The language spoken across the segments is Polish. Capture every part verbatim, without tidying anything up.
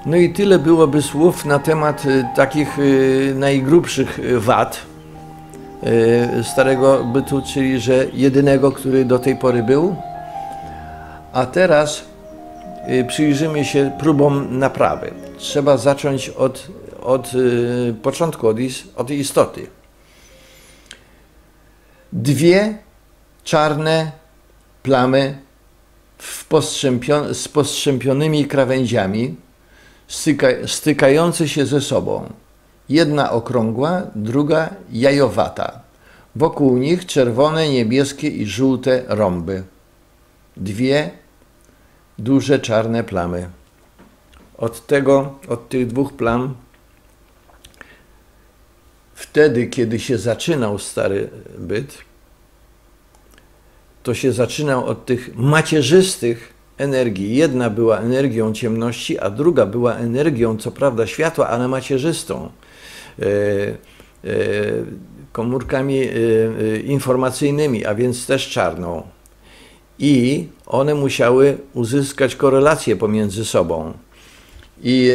No i tyle byłoby słów na temat takich najgrubszych wad starego bytu, czyli że jedynego, który do tej pory był. A teraz przyjrzymy się próbom naprawy. Trzeba zacząć od, od początku, od, is, od istoty. Dwie czarne plamy w postrzępio, z postrzępionymi krawędziami, styka, stykające się ze sobą. Jedna okrągła, druga jajowata. Wokół nich czerwone, niebieskie i żółte rąby. Dwie duże czarne plamy. Od tego, od tych dwóch plam, wtedy, kiedy się zaczynał stary byt, to się zaczynał od tych macierzystych energii. Jedna była energią ciemności, a druga była energią, co prawda, światła, ale macierzystą. E, e, komórkami e, e, informacyjnymi, a więc też czarną. I one musiały uzyskać korelację pomiędzy sobą. I,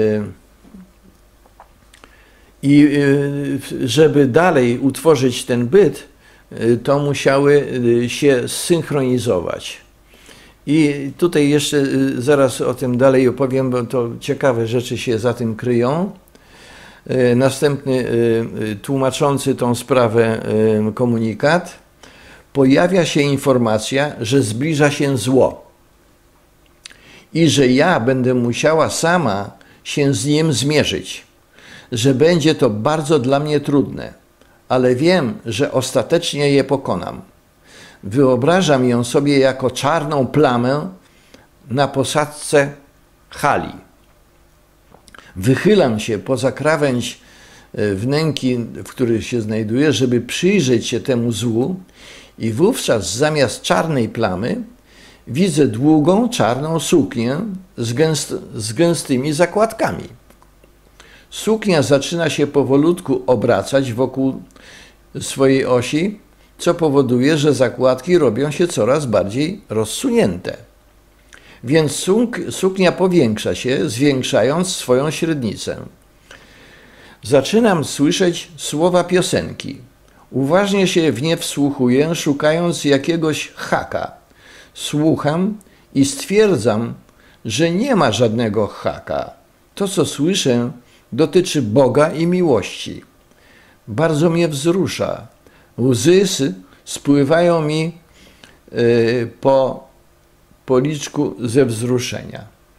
i żeby dalej utworzyć ten byt, to musiały się zsynchronizować. I tutaj jeszcze zaraz o tym dalej opowiem, bo to ciekawe rzeczy się za tym kryją. Następny tłumaczący tą sprawę komunikat. Pojawia się informacja, że zbliża się zło i że ja będę musiała sama się z nim zmierzyć, że będzie to bardzo dla mnie trudne, ale wiem, że ostatecznie je pokonam. Wyobrażam ją sobie jako czarną plamę na posadzce hali. Wychylam się poza krawędź wnęki, w których się znajduję, żeby przyjrzeć się temu złu, i wówczas zamiast czarnej plamy widzę długą, czarną suknię z, gęst, z gęstymi zakładkami. Suknia zaczyna się powolutku obracać wokół swojej osi, co powoduje, że zakładki robią się coraz bardziej rozsunięte. Więc suk, suknia powiększa się, zwiększając swoją średnicę. Zaczynam słyszeć słowa piosenki. Uważnie się w nie wsłuchuję, szukając jakiegoś haka. Słucham i stwierdzam, że nie ma żadnego haka. To, co słyszę, dotyczy Boga i miłości. Bardzo mnie wzrusza. Łzy spływają mi yy, po policzku ze wzruszenia.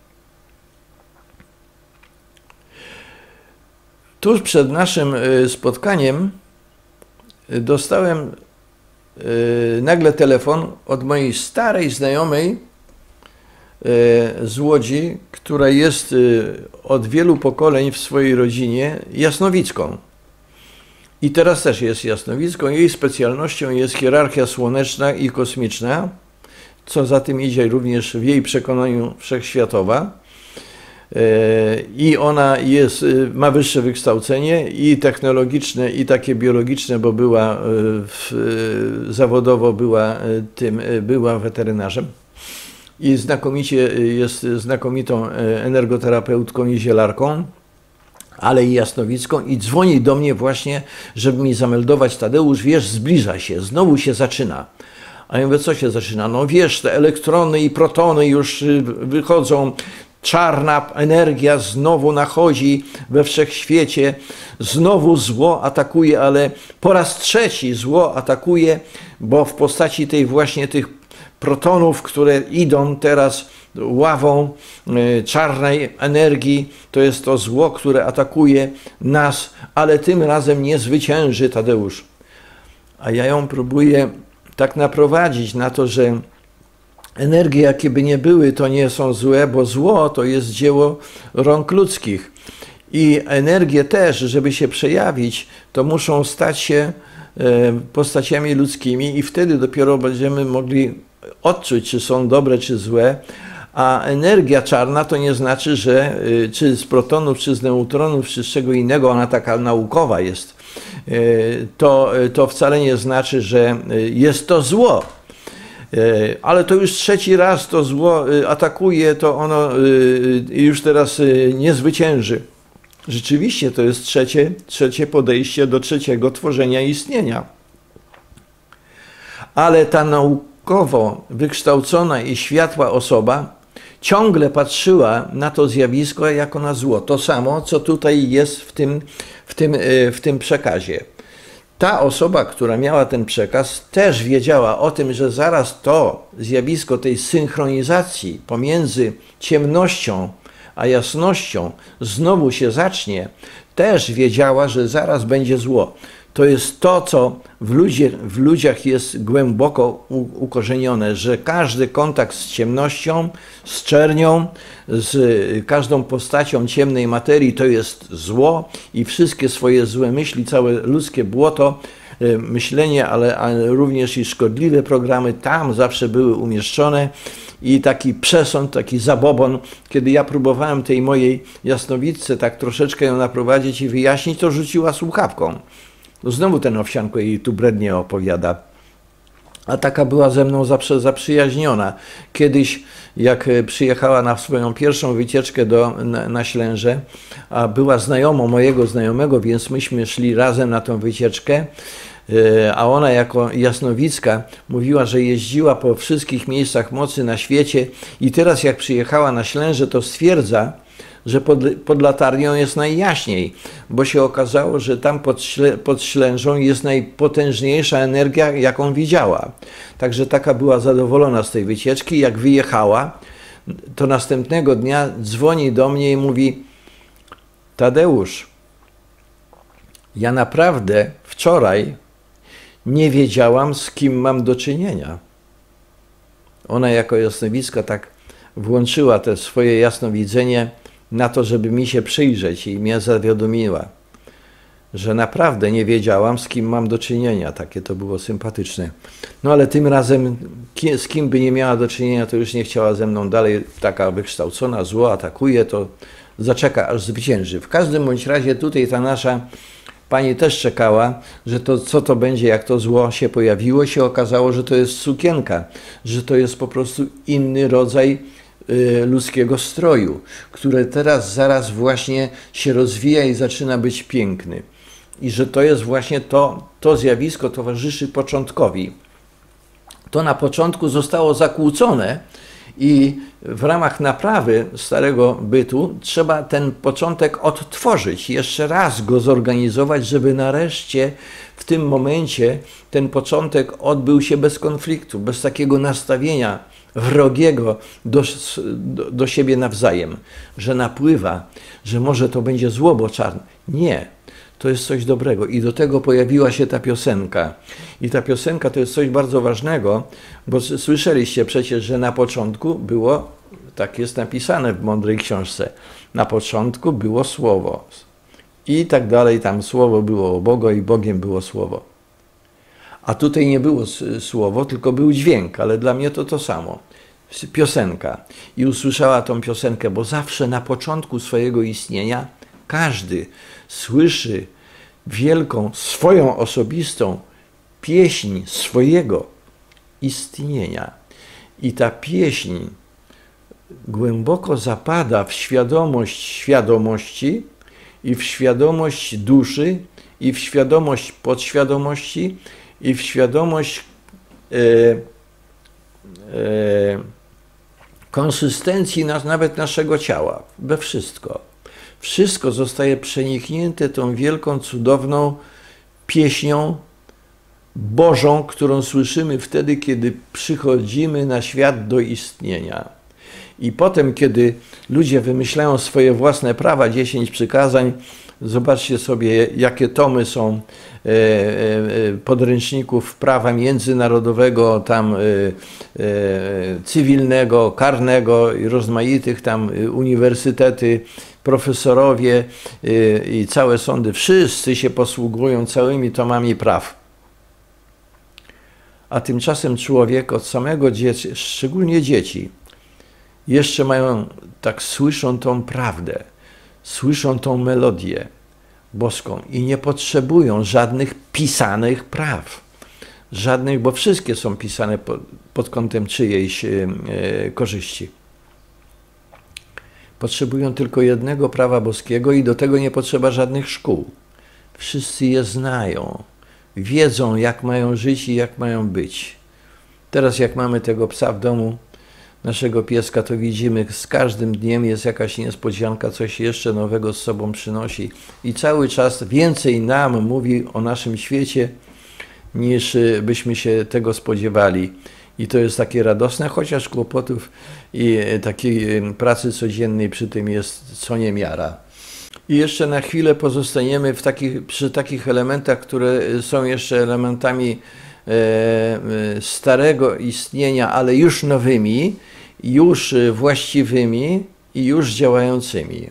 Tuż przed naszym spotkaniem dostałem yy, nagle telefon od mojej starej znajomej yy, z Łodzi, która jest yy, od wielu pokoleń w swojej rodzinie jasnowicką. I teraz też jest jasnowicką. Jej specjalnością jest hierarchia słoneczna i kosmiczna, co za tym idzie również w jej przekonaniu wszechświatowa. I ona jest, ma wyższe wykształcenie i technologiczne, i takie biologiczne, bo była w, zawodowo była tym, była weterynarzem. I znakomicie jest znakomitą energoterapeutką i zielarką, ale i jasnowicką, i dzwoni do mnie właśnie, żeby mi zameldować: Tadeusz, wiesz, zbliża się, znowu się zaczyna. A ja mówię: co się zaczyna? No wiesz, te elektrony i protony już wychodzą, czarna energia znowu nachodzi we wszechświecie, znowu zło atakuje, ale po raz trzeci zło atakuje, bo w postaci tej właśnie tych protonów, które idą teraz ławą czarnej energii, to jest to zło, które atakuje nas, ale tym razem nie zwycięży, Tadeusz. A ja ją próbuję tak naprowadzić na to, że energie, jakie by nie były, to nie są złe, bo zło to jest dzieło rąk ludzkich. I energie też, żeby się przejawić, to muszą stać się postaciami ludzkimi i wtedy dopiero będziemy mogli odczuć, czy są dobre, czy złe. A energia czarna to nie znaczy, że czy z protonów, czy z neutronów, czy z czego innego, ona taka naukowa jest, to, to wcale nie znaczy, że jest to zło. Ale to już trzeci raz to zło atakuje, to ono już teraz nie zwycięży. Rzeczywiście to jest trzecie, trzecie podejście do trzeciego tworzenia istnienia. Ale ta naukowo wykształcona i światła osoba ciągle patrzyła na to zjawisko jako na zło. To samo, co tutaj jest w tym, w tym, w tym przekazie. Ta osoba, która miała ten przekaz, też wiedziała o tym, że zaraz to zjawisko tej synchronizacji pomiędzy ciemnością a jasnością znowu się zacznie, też wiedziała, że zaraz będzie zło. To jest to, co w, ludzie, w ludziach jest głęboko ukorzenione, że każdy kontakt z ciemnością, z czernią, z każdą postacią ciemnej materii to jest zło i wszystkie swoje złe myśli, całe ludzkie błoto, myślenie, ale, ale również i szkodliwe programy tam zawsze były umieszczone i taki przesąd, taki zabobon, kiedy ja próbowałem tej mojej jasnowidce tak troszeczkę ją naprowadzić i wyjaśnić, to rzuciła słuchawką. No znowu ten Owsianko jej tu brednie opowiada. A taka była ze mną zawsze zaprzyjaźniona. Kiedyś, jak przyjechała na swoją pierwszą wycieczkę do, na, na Ślęże, a była znajomą mojego znajomego, więc myśmy szli razem na tą wycieczkę, a ona jako jasnowicka mówiła, że jeździła po wszystkich miejscach mocy na świecie i teraz jak przyjechała na Ślęże, to stwierdza, że pod, pod latarnią jest najjaśniej, bo się okazało, że tam pod, śle, pod Ślężą jest najpotężniejsza energia, jaką widziała. Także taka była zadowolona z tej wycieczki. Jak wyjechała, to następnego dnia dzwoni do mnie i mówi: Tadeusz, ja naprawdę wczoraj nie wiedziałam, z kim mam do czynienia. Ona jako jasnowicka tak włączyła te swoje jasnowidzenie na to, żeby mi się przyjrzeć i mnie zawiadomiła, że naprawdę nie wiedziałam, z kim mam do czynienia. Takie to było sympatyczne. No ale tym razem z kim by nie miała do czynienia, to już nie chciała ze mną dalej, taka wykształcona, zło atakuje, to zaczeka, aż zwycięży. W każdym bądź razie tutaj ta nasza pani też czekała, że to co to będzie, jak to zło się pojawiło, się okazało, że to jest sukienka, że to jest po prostu inny rodzaj ludzkiego stroju, który teraz zaraz właśnie się rozwija i zaczyna być piękny. I że to jest właśnie to, to zjawisko towarzyszy początkowi. To na początku zostało zakłócone i w ramach naprawy starego bytu trzeba ten początek odtworzyć, jeszcze raz go zorganizować, żeby nareszcie w tym momencie ten początek odbył się bez konfliktu, bez takiego nastawienia wrogiego do, do, do siebie nawzajem, że napływa, że może to będzie zło, bo czarne. Nie, to jest coś dobrego i do tego pojawiła się ta piosenka. I ta piosenka to jest coś bardzo ważnego, bo słyszeliście przecież, że na początku było, tak jest napisane w mądrej książce, na początku było słowo i tak dalej, tam słowo było Boga i Bogiem było słowo. A tutaj nie było słowo, tylko był dźwięk, ale dla mnie to to samo. Piosenka. I usłyszała tą piosenkę, bo zawsze na początku swojego istnienia każdy słyszy wielką, swoją osobistą pieśń swojego istnienia. I ta pieśń głęboko zapada w świadomość świadomości i w świadomość duszy i w świadomość podświadomości i w świadomość e, e, konsystencji nas, nawet naszego ciała, we wszystko. Wszystko zostaje przeniknięte tą wielką, cudowną pieśnią Bożą, którą słyszymy wtedy, kiedy przychodzimy na świat do istnienia. I potem, kiedy ludzie wymyślają swoje własne prawa, dziesięć przykazań, zobaczcie sobie, jakie tomy są podręczników prawa międzynarodowego, tam cywilnego, karnego i rozmaitych tam uniwersytety, profesorowie i całe sądy, wszyscy się posługują całymi tomami praw. A tymczasem człowiek od samego dzieci, szczególnie dzieci, jeszcze mają, tak słyszą tą prawdę, słyszą tą melodię boską i nie potrzebują żadnych pisanych praw, żadnych, bo wszystkie są pisane pod, pod kątem czyjejś e, korzyści. Potrzebują tylko jednego prawa boskiego i do tego nie potrzeba żadnych szkół. Wszyscy je znają, wiedzą, jak mają żyć i jak mają być. Teraz jak mamy tego psa w domu, naszego pieska, to widzimy, z każdym dniem jest jakaś niespodzianka, coś jeszcze nowego z sobą przynosi i cały czas więcej nam mówi o naszym świecie, niż byśmy się tego spodziewali. I to jest takie radosne, chociaż kłopotów i takiej pracy codziennej przy tym jest co niemiara. I jeszcze na chwilę pozostaniemy w takich, przy takich elementach, które są jeszcze elementami e, starego istnienia, ale już nowymi, już właściwymi i już działającymi.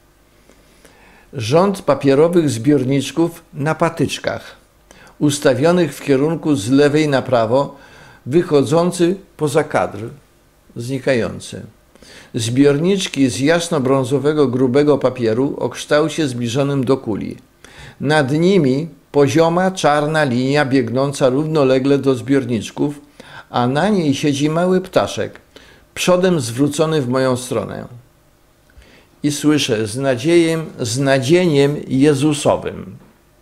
Rząd papierowych zbiorniczków na patyczkach, ustawionych w kierunku z lewej na prawo, wychodzący poza kadr, znikający. Zbiorniczki z jasnobrązowego, grubego papieru o kształcie zbliżonym do kuli. Nad nimi pozioma, czarna linia biegnąca równolegle do zbiorniczków, a na niej siedzi mały ptaszek, przodem zwrócony w moją stronę. I słyszę z nadziejem, z nadzieniem Jezusowym.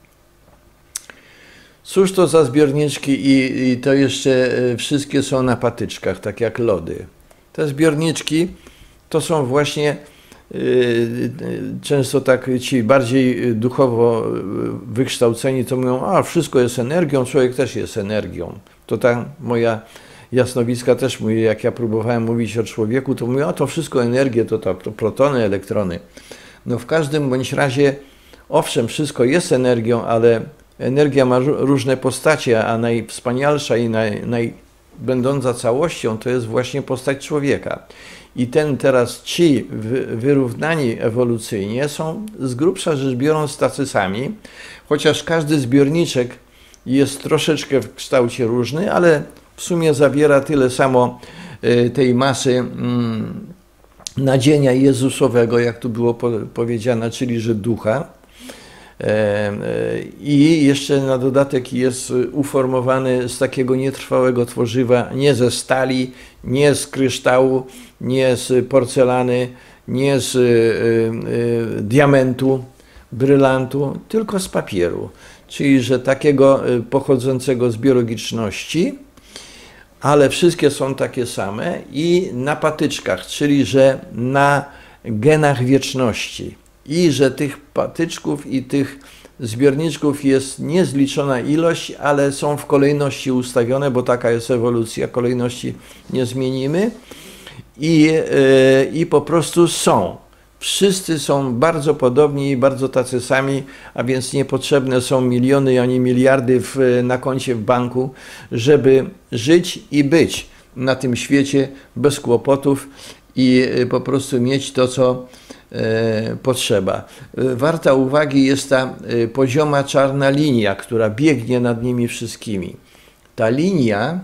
Cóż to za zbiorniczki i, i to jeszcze wszystkie są na patyczkach, tak jak lody. Te zbiorniczki to są właśnie y, często tak ci bardziej duchowo wykształceni, to mówią, a wszystko jest energią, człowiek też jest energią. To ta moja jasnowicka też mówi, jak ja próbowałem mówić o człowieku, to mówię, a to wszystko energie, to, to, to protony, elektrony. No w każdym bądź razie, owszem, wszystko jest energią, ale energia ma różne postacie, a najwspanialsza i naj, naj, będąca całością to jest właśnie postać człowieka. I ten teraz ci wyrównani ewolucyjnie są z grubsza rzecz biorąc tacy sami, chociaż każdy zbiorniczek jest troszeczkę w kształcie różny, ale w sumie zawiera tyle samo tej masy nadzienia Jezusowego, jak tu było powiedziane, czyli że ducha. I jeszcze na dodatek jest uformowany z takiego nietrwałego tworzywa, nie ze stali, nie z kryształu, nie z porcelany, nie z y, y, diamentu, brylantu, tylko z papieru. Czyli że takiego pochodzącego z biologiczności, ale wszystkie są takie same i na patyczkach, czyli że na genach wieczności. I że tych patyczków i tych zbiorniczków jest niezliczona ilość, ale są w kolejności ustawione, bo taka jest ewolucja, kolejności nie zmienimy i, yy, i po prostu są. Wszyscy są bardzo podobni i bardzo tacy sami, a więc niepotrzebne są miliony ani miliardy w, na koncie w banku, żeby żyć i być na tym świecie bez kłopotów i po prostu mieć to, co e, potrzeba. Warta uwagi jest ta pozioma czarna linia, która biegnie nad nimi wszystkimi. Ta linia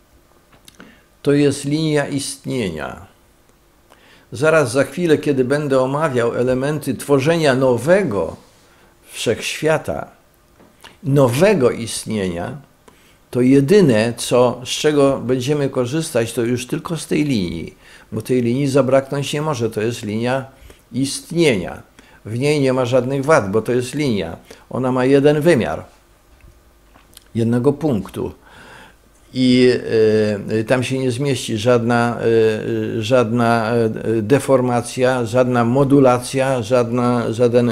to jest linia istnienia. Zaraz za chwilę, kiedy będę omawiał elementy tworzenia nowego wszechświata, nowego istnienia, to jedyne, co, z czego będziemy korzystać, to już tylko z tej linii, bo tej linii zabraknąć nie może, to jest linia istnienia. W niej nie ma żadnych wad, bo to jest linia. Ona ma jeden wymiar, jednego punktu. I y, tam się nie zmieści żadna, y, żadna deformacja, żadna modulacja, żadna, żaden y,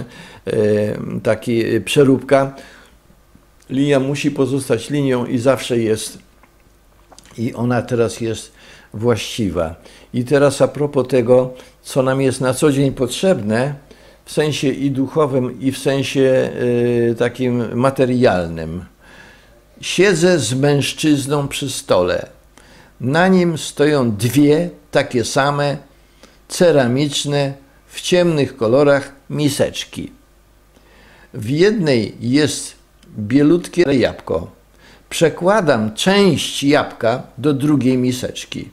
taki przeróbka. Linia musi pozostać linią i zawsze jest. I ona teraz jest właściwa. I teraz a propos tego, co nam jest na co dzień potrzebne, w sensie i duchowym, i w sensie y, takim materialnym. Siedzę z mężczyzną przy stole. Na nim stoją dwie takie same, ceramiczne, w ciemnych kolorach miseczki. W jednej jest bielutkie jabłko. Przekładam część jabłka do drugiej miseczki,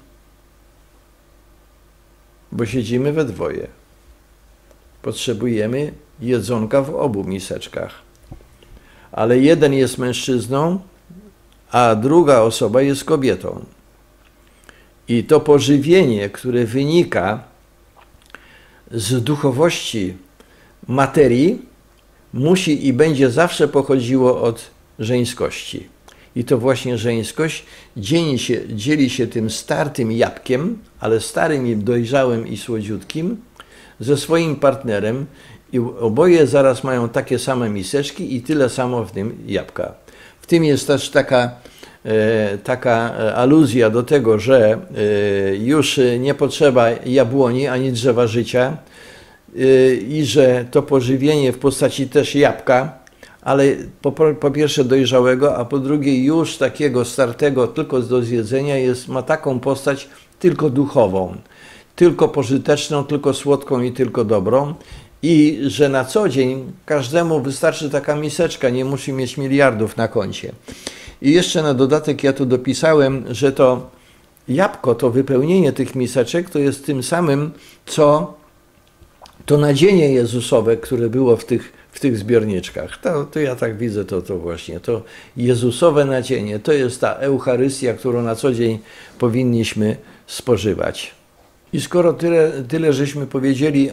bo siedzimy we dwoje. Potrzebujemy jedzonka w obu miseczkach. Ale jeden jest mężczyzną, a druga osoba jest kobietą. I to pożywienie, które wynika z duchowości materii, musi i będzie zawsze pochodziło od żeńskości. I to właśnie żeńskość dzieli się, dzieli się tym startym jabłkiem, ale starym i dojrzałym i słodziutkim, ze swoim partnerem i oboje zaraz mają takie same miseczki i tyle samo w tym jabłka. W tym jest też taka, e, taka aluzja do tego, że e, już nie potrzeba jabłoni ani drzewa życia e, i że to pożywienie w postaci też jabłka, ale po, po pierwsze dojrzałego, a po drugie już takiego startego tylko do zjedzenia jest, ma taką postać tylko duchową, tylko pożyteczną, tylko słodką i tylko dobrą. I że na co dzień każdemu wystarczy taka miseczka, nie musi mieć miliardów na koncie. I jeszcze na dodatek ja tu dopisałem, że to jabłko, to wypełnienie tych miseczek to jest tym samym, co to nadzienie Jezusowe, które było w tych, w tych zbiorniczkach. To, to ja tak widzę, to, to właśnie, to Jezusowe nadzienie, to jest ta Eucharystia, którą na co dzień powinniśmy spożywać. I skoro tyle, tyle żeśmy powiedzieli,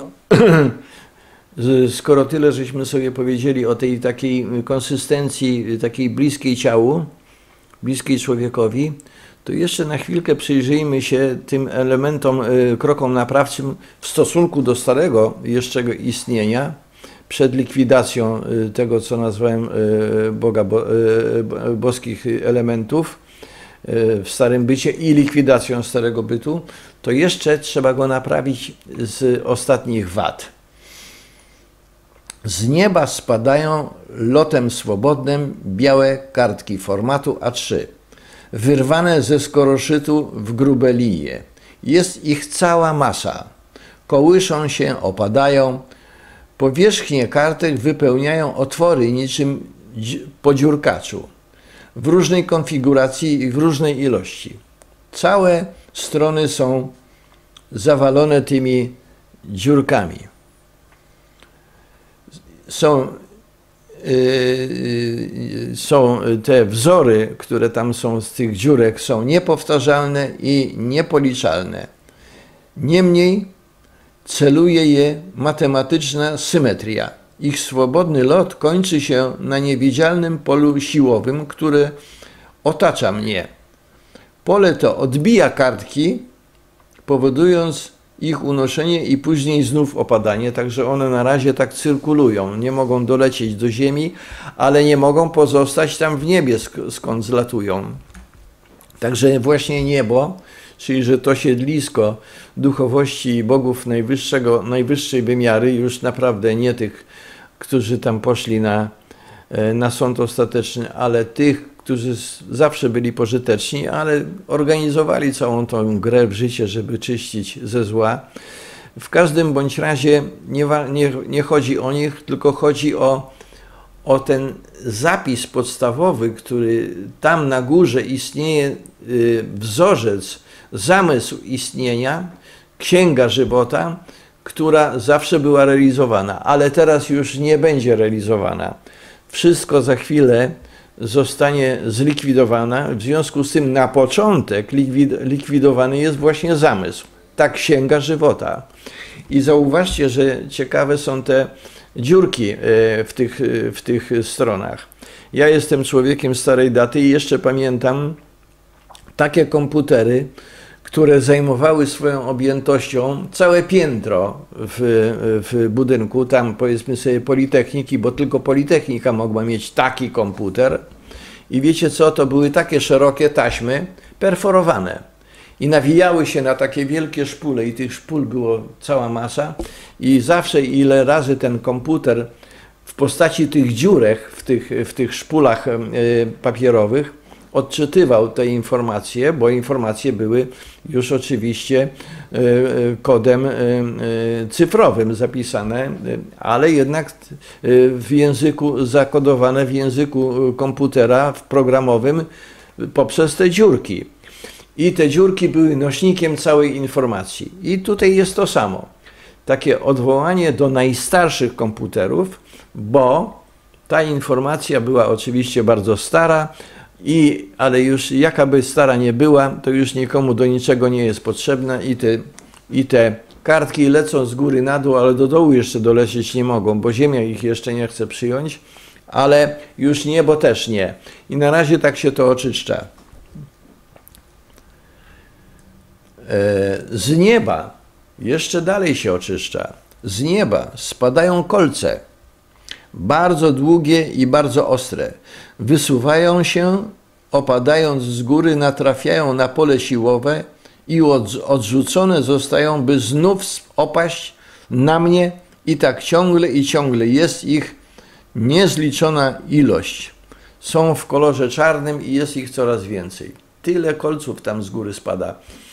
skoro tyle żeśmy sobie powiedzieli o tej takiej konsystencji, takiej bliskiej ciału, bliskiej człowiekowi, to jeszcze na chwilkę przyjrzyjmy się tym elementom, krokom naprawczym w stosunku do starego jeszcze istnienia, przed likwidacją tego, co nazwałem Boga, bo, boskich elementów w starym bycie i likwidacją starego bytu, to jeszcze trzeba go naprawić z ostatnich wad. Z nieba spadają lotem swobodnym białe kartki formatu A trzy, wyrwane ze skoroszytu w grube linie. Jest ich cała masa. Kołyszą się, opadają. Powierzchnię kartek wypełniają otwory niczym po dziurkaczu, w różnej konfiguracji i w różnej ilości. Całe strony są zawalone tymi dziurkami. Są, yy, są te wzory, które tam są z tych dziurek, są niepowtarzalne i niepoliczalne. Niemniej celuje je matematyczna symetria. Ich swobodny lot kończy się na niewidzialnym polu siłowym, które otacza mnie. Pole to odbija kartki, powodując ich unoszenie i później znów opadanie, także one na razie tak cyrkulują, nie mogą dolecieć do ziemi, ale nie mogą pozostać tam w niebie, skąd zlatują. Także właśnie niebo, czyli że to siedlisko duchowości bogów najwyższego, najwyższej wymiary, już naprawdę nie tych, którzy tam poszli na, na sąd ostateczny, ale tych, którzy zawsze byli pożyteczni, ale organizowali całą tą grę w życie, żeby czyścić ze zła. W każdym bądź razie nie, nie, nie chodzi o nich, tylko chodzi o, o ten zapis podstawowy, który tam na górze istnieje, wzorzec, zamysł istnienia, księga żywota, która zawsze była realizowana, ale teraz już nie będzie realizowana. Wszystko za chwilę zostanie zlikwidowana, w związku z tym na początek likwidowany jest właśnie zamysł, ta księga żywota. I zauważcie, że ciekawe są te dziurki w tych, w tych stronach. Ja jestem człowiekiem starej daty i jeszcze pamiętam takie komputery, które zajmowały swoją objętością całe piętro w, w budynku, tam powiedzmy sobie Politechniki, bo tylko Politechnika mogła mieć taki komputer. I wiecie co, to były takie szerokie taśmy perforowane i nawijały się na takie wielkie szpule i tych szpul było cała masa i zawsze ile razy ten komputer w postaci tych dziurek w tych, w tych szpulach papierowych odczytywał te informacje, bo informacje były już oczywiście kodem cyfrowym zapisane, ale jednak w języku zakodowane, w języku komputera w programowym poprzez te dziurki. I te dziurki były nośnikiem całej informacji. I tutaj jest to samo. Takie odwołanie do najstarszych komputerów, bo ta informacja była oczywiście bardzo stara, I, ale już jaka by stara nie była, to już nikomu do niczego nie jest potrzebna i te, i te kartki lecą z góry na dół, ale do dołu jeszcze dolecieć nie mogą, bo Ziemia ich jeszcze nie chce przyjąć, ale już niebo też nie. I na razie tak się to oczyszcza. Z nieba jeszcze dalej się oczyszcza. Z nieba spadają kolce, bardzo długie i bardzo ostre. Wysuwają się, opadając z góry, natrafiają na pole siłowe i odrzucone zostają, by znów opaść na mnie i tak ciągle i ciągle. Jest ich niezliczona ilość. Są w kolorze czarnym i jest ich coraz więcej. Tyle kolców tam z góry spada.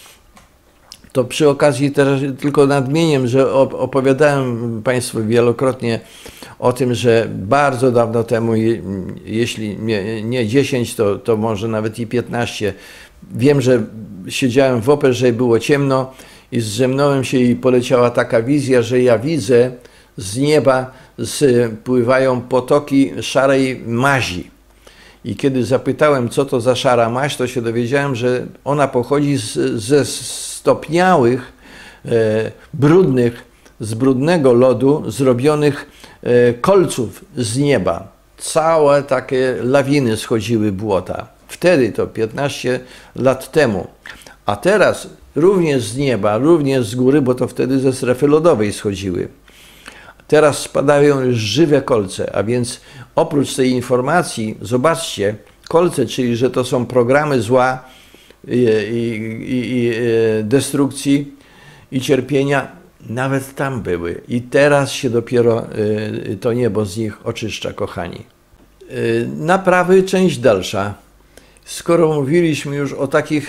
To przy okazji teraz tylko nadmieniem, że opowiadałem Państwu wielokrotnie o tym, że bardzo dawno temu, jeśli nie, nie dziesięć, to, to może nawet i piętnaście, wiem, że siedziałem w operze i było ciemno i zdrzemnąłem się i poleciała taka wizja, że ja widzę z nieba spływają potoki szarej mazi. I kiedy zapytałem, co to za szara maź, to się dowiedziałem, że ona pochodzi z, ze stopniałych, e, brudnych, z brudnego lodu zrobionych e, kolców z nieba. Całe takie lawiny schodziły błota. Wtedy to piętnaście lat temu. A teraz również z nieba, również z góry, bo to wtedy ze strefy lodowej schodziły. Teraz spadają już żywe kolce, a więc oprócz tej informacji, zobaczcie, kolce, czyli że to są programy zła i, i, i, i destrukcji i cierpienia, nawet tam były. I teraz się dopiero to niebo z nich oczyszcza, kochani. Naprawy, część dalsza. Skoro mówiliśmy już o takich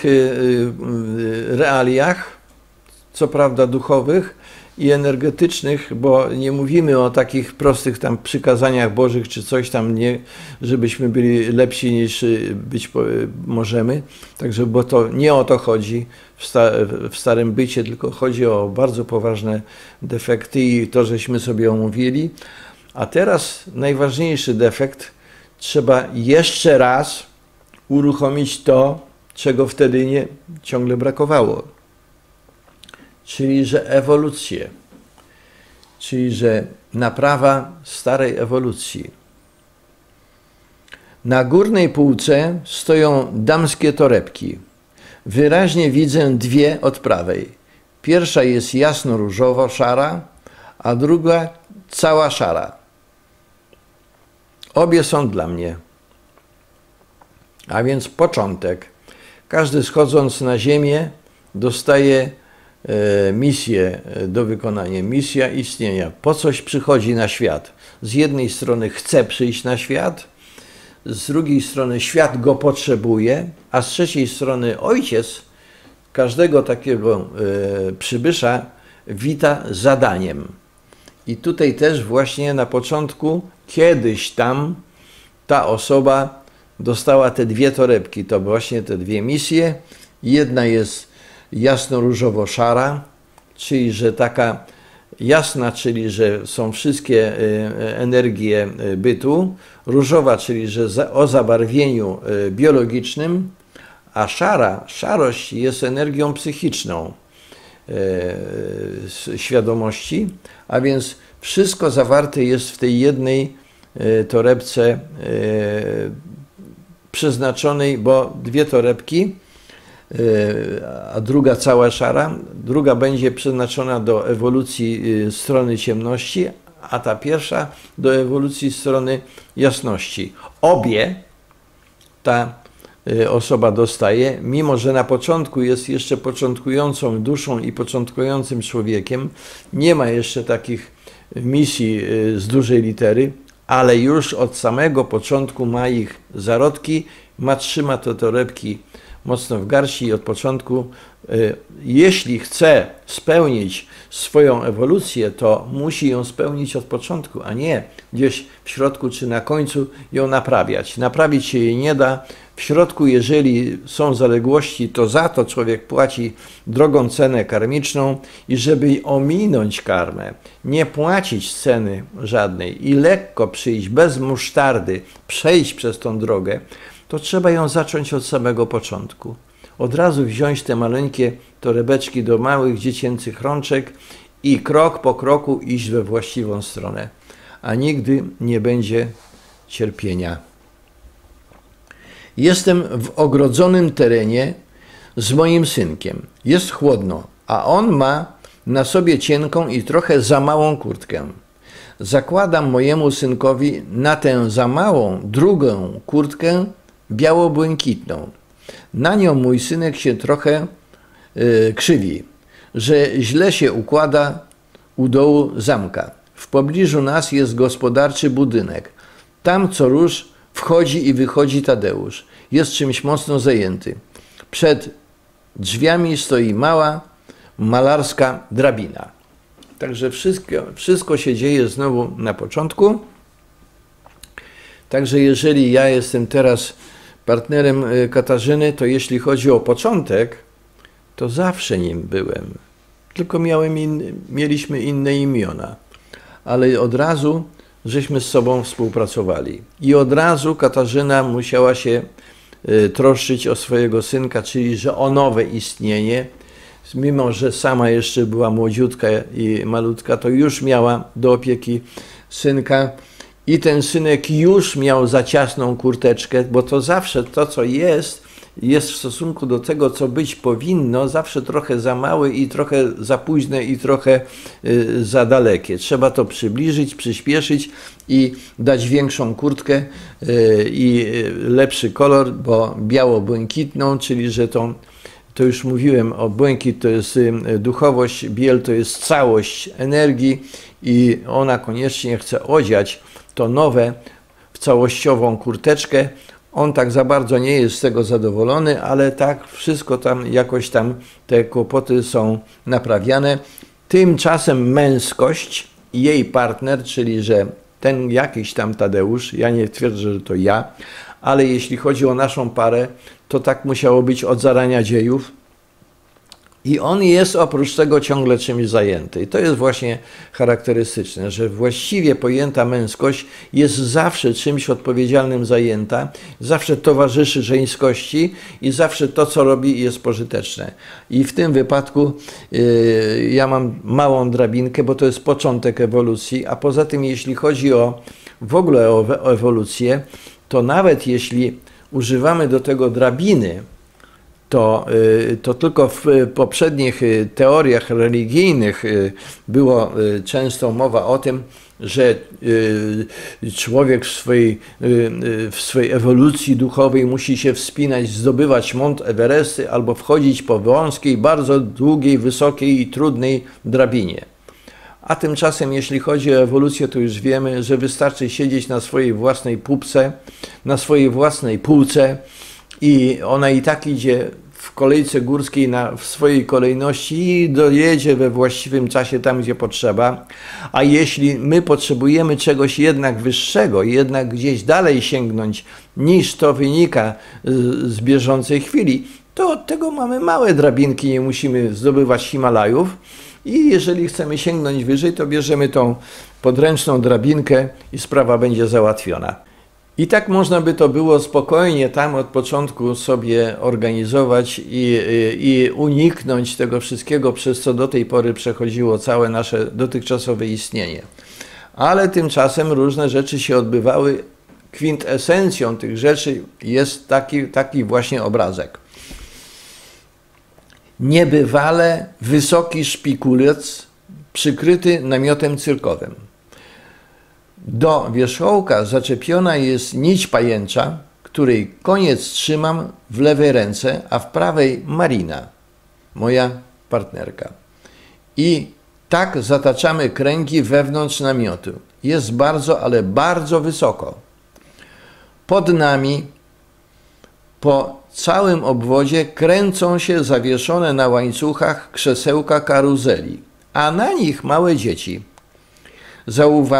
realiach, co prawda duchowych i energetycznych, bo nie mówimy o takich prostych tam przykazaniach bożych, czy coś tam, nie, żebyśmy byli lepsi niż być możemy, także, bo to nie o to chodzi w, sta, w starym bycie, tylko chodzi o bardzo poważne defekty i to, żeśmy sobie omówili. A teraz najważniejszy defekt, trzeba jeszcze raz uruchomić to, czego wtedy nie ciągle brakowało. Czyli że ewolucję, czyli że naprawa starej ewolucji. Na górnej półce stoją damskie torebki. Wyraźnie widzę dwie od prawej. Pierwsza jest jasno-różowo-szara, a druga cała szara. Obie są dla mnie. A więc początek. Każdy schodząc na ziemię dostaje misję do wykonania, misja istnienia. Po coś przychodzi na świat. Z jednej strony chce przyjść na świat, z drugiej strony świat go potrzebuje, a z trzeciej strony ojciec każdego takiego przybysza wita zadaniem. I tutaj też właśnie na początku, kiedyś tam ta osoba dostała te dwie torebki, to właśnie te dwie misje. Jedna jest jasno-różowo-szara, czyli że taka jasna, czyli że są wszystkie energie bytu, różowa, czyli że o zabarwieniu biologicznym, a szara, szarość jest energią psychiczną świadomości, a więc wszystko zawarte jest w tej jednej torebce przeznaczonej, bo dwie torebki, a druga cała szara, druga będzie przeznaczona do ewolucji strony ciemności, a ta pierwsza do ewolucji strony jasności. Obie ta osoba dostaje, mimo że na początku jest jeszcze początkującą duszą i początkującym człowiekiem, nie ma jeszcze takich misji z dużej litery, ale już od samego początku ma ich zarodki, ma, trzyma te torebki mocno w garści i od początku, jeśli chce spełnić swoją ewolucję, to musi ją spełnić od początku, a nie gdzieś w środku czy na końcu ją naprawiać. Naprawić się jej nie da, W środku, jeżeli są zaległości, to za to człowiek płaci drogą cenę karmiczną i żeby ominąć karmę, nie płacić ceny żadnej i lekko przyjść, bez musztardy, przejść przez tą drogę, to trzeba ją zacząć od samego początku. Od razu wziąć te maleńkie torebeczki do małych dziecięcych rączek i krok po kroku iść we właściwą stronę, a nigdy nie będzie cierpienia. Jestem w ogrodzonym terenie z moim synkiem. Jest chłodno, a on ma na sobie cienką i trochę za małą kurtkę. Zakładam mojemu synkowi na tę za małą drugą kurtkę biało-błękitną. Na nią mój synek się trochę yy, krzywi, że źle się układa u dołu zamka. W pobliżu nas jest gospodarczy budynek. Tam co róż wchodzi i wychodzi Tadeusz. Jest czymś mocno zajęty. Przed drzwiami stoi mała, malarska drabina. Także wszystko, wszystko się dzieje znowu na początku. Także jeżeli ja jestem teraz partnerem Katarzyny, to jeśli chodzi o początek, to zawsze nim byłem. Tylko miałem in, mieliśmy inne imiona. Ale od razu żeśmy z sobą współpracowali. I od razu Katarzyna musiała się y, troszczyć o swojego synka, czyli że o nowe istnienie. Mimo że sama jeszcze była młodziutka i malutka, to już miała do opieki synka. I ten synek już miał za ciasną kurteczkę, bo to zawsze to, co jest, jest w stosunku do tego, co być powinno, zawsze trochę za małe i trochę za późne i trochę y, za dalekie. Trzeba to przybliżyć, przyspieszyć i dać większą kurtkę y, i lepszy kolor, bo biało-błękitną, czyli że to, to już mówiłem, o błękit to jest y, duchowość, biel to jest całość energii i ona koniecznie chce odziać to nowe w całościową kurteczkę. On tak za bardzo nie jest z tego zadowolony, ale tak wszystko tam jakoś tam te kłopoty są naprawiane. Tymczasem męskość i jej partner, czyli że ten jakiś tam Tadeusz, ja nie twierdzę, że to ja, ale jeśli chodzi o naszą parę, to tak musiało być od zarania dziejów. I on jest oprócz tego ciągle czymś zajęty. I to jest właśnie charakterystyczne, że właściwie pojęta męskość jest zawsze czymś odpowiedzialnym zajęta, zawsze towarzyszy żeńskości i zawsze to, co robi, jest pożyteczne. I w tym wypadku yy, ja mam małą drabinkę, bo to jest początek ewolucji, a poza tym jeśli chodzi o w ogóle o, o ewolucję, to nawet jeśli używamy do tego drabiny, To, to tylko w poprzednich teoriach religijnych było często mowa o tym, że człowiek w swojej, w swojej ewolucji duchowej musi się wspinać, zdobywać Mont Everesty albo wchodzić po wąskiej, bardzo długiej, wysokiej i trudnej drabinie. A tymczasem, jeśli chodzi o ewolucję, to już wiemy, że wystarczy siedzieć na swojej własnej pupce, na swojej własnej półce, i ona i tak idzie w kolejce górskiej na, w swojej kolejności i dojedzie we właściwym czasie tam, gdzie potrzeba. A jeśli my potrzebujemy czegoś jednak wyższego, jednak gdzieś dalej sięgnąć niż to wynika z, z bieżącej chwili, to od tego mamy małe drabinki, nie musimy zdobywać Himalajów. I jeżeli chcemy sięgnąć wyżej, to bierzemy tą podręczną drabinkę i sprawa będzie załatwiona. I tak można by to było spokojnie tam od początku sobie organizować i, i, i uniknąć tego wszystkiego, przez co do tej pory przechodziło całe nasze dotychczasowe istnienie. Ale tymczasem różne rzeczy się odbywały. Kwintesencją tych rzeczy jest taki, taki właśnie obrazek. Niebywale wysoki szpikulec przykryty namiotem cyrkowym. Do wierzchołka zaczepiona jest nić pajęcza, której koniec trzymam w lewej ręce, a w prawej Marina, moja partnerka. I tak zataczamy kręgi wewnątrz namiotu. Jest bardzo, ale bardzo wysoko. Pod nami, po całym obwodzie kręcą się zawieszone na łańcuchach krzesełka karuzeli, a na nich małe dzieci.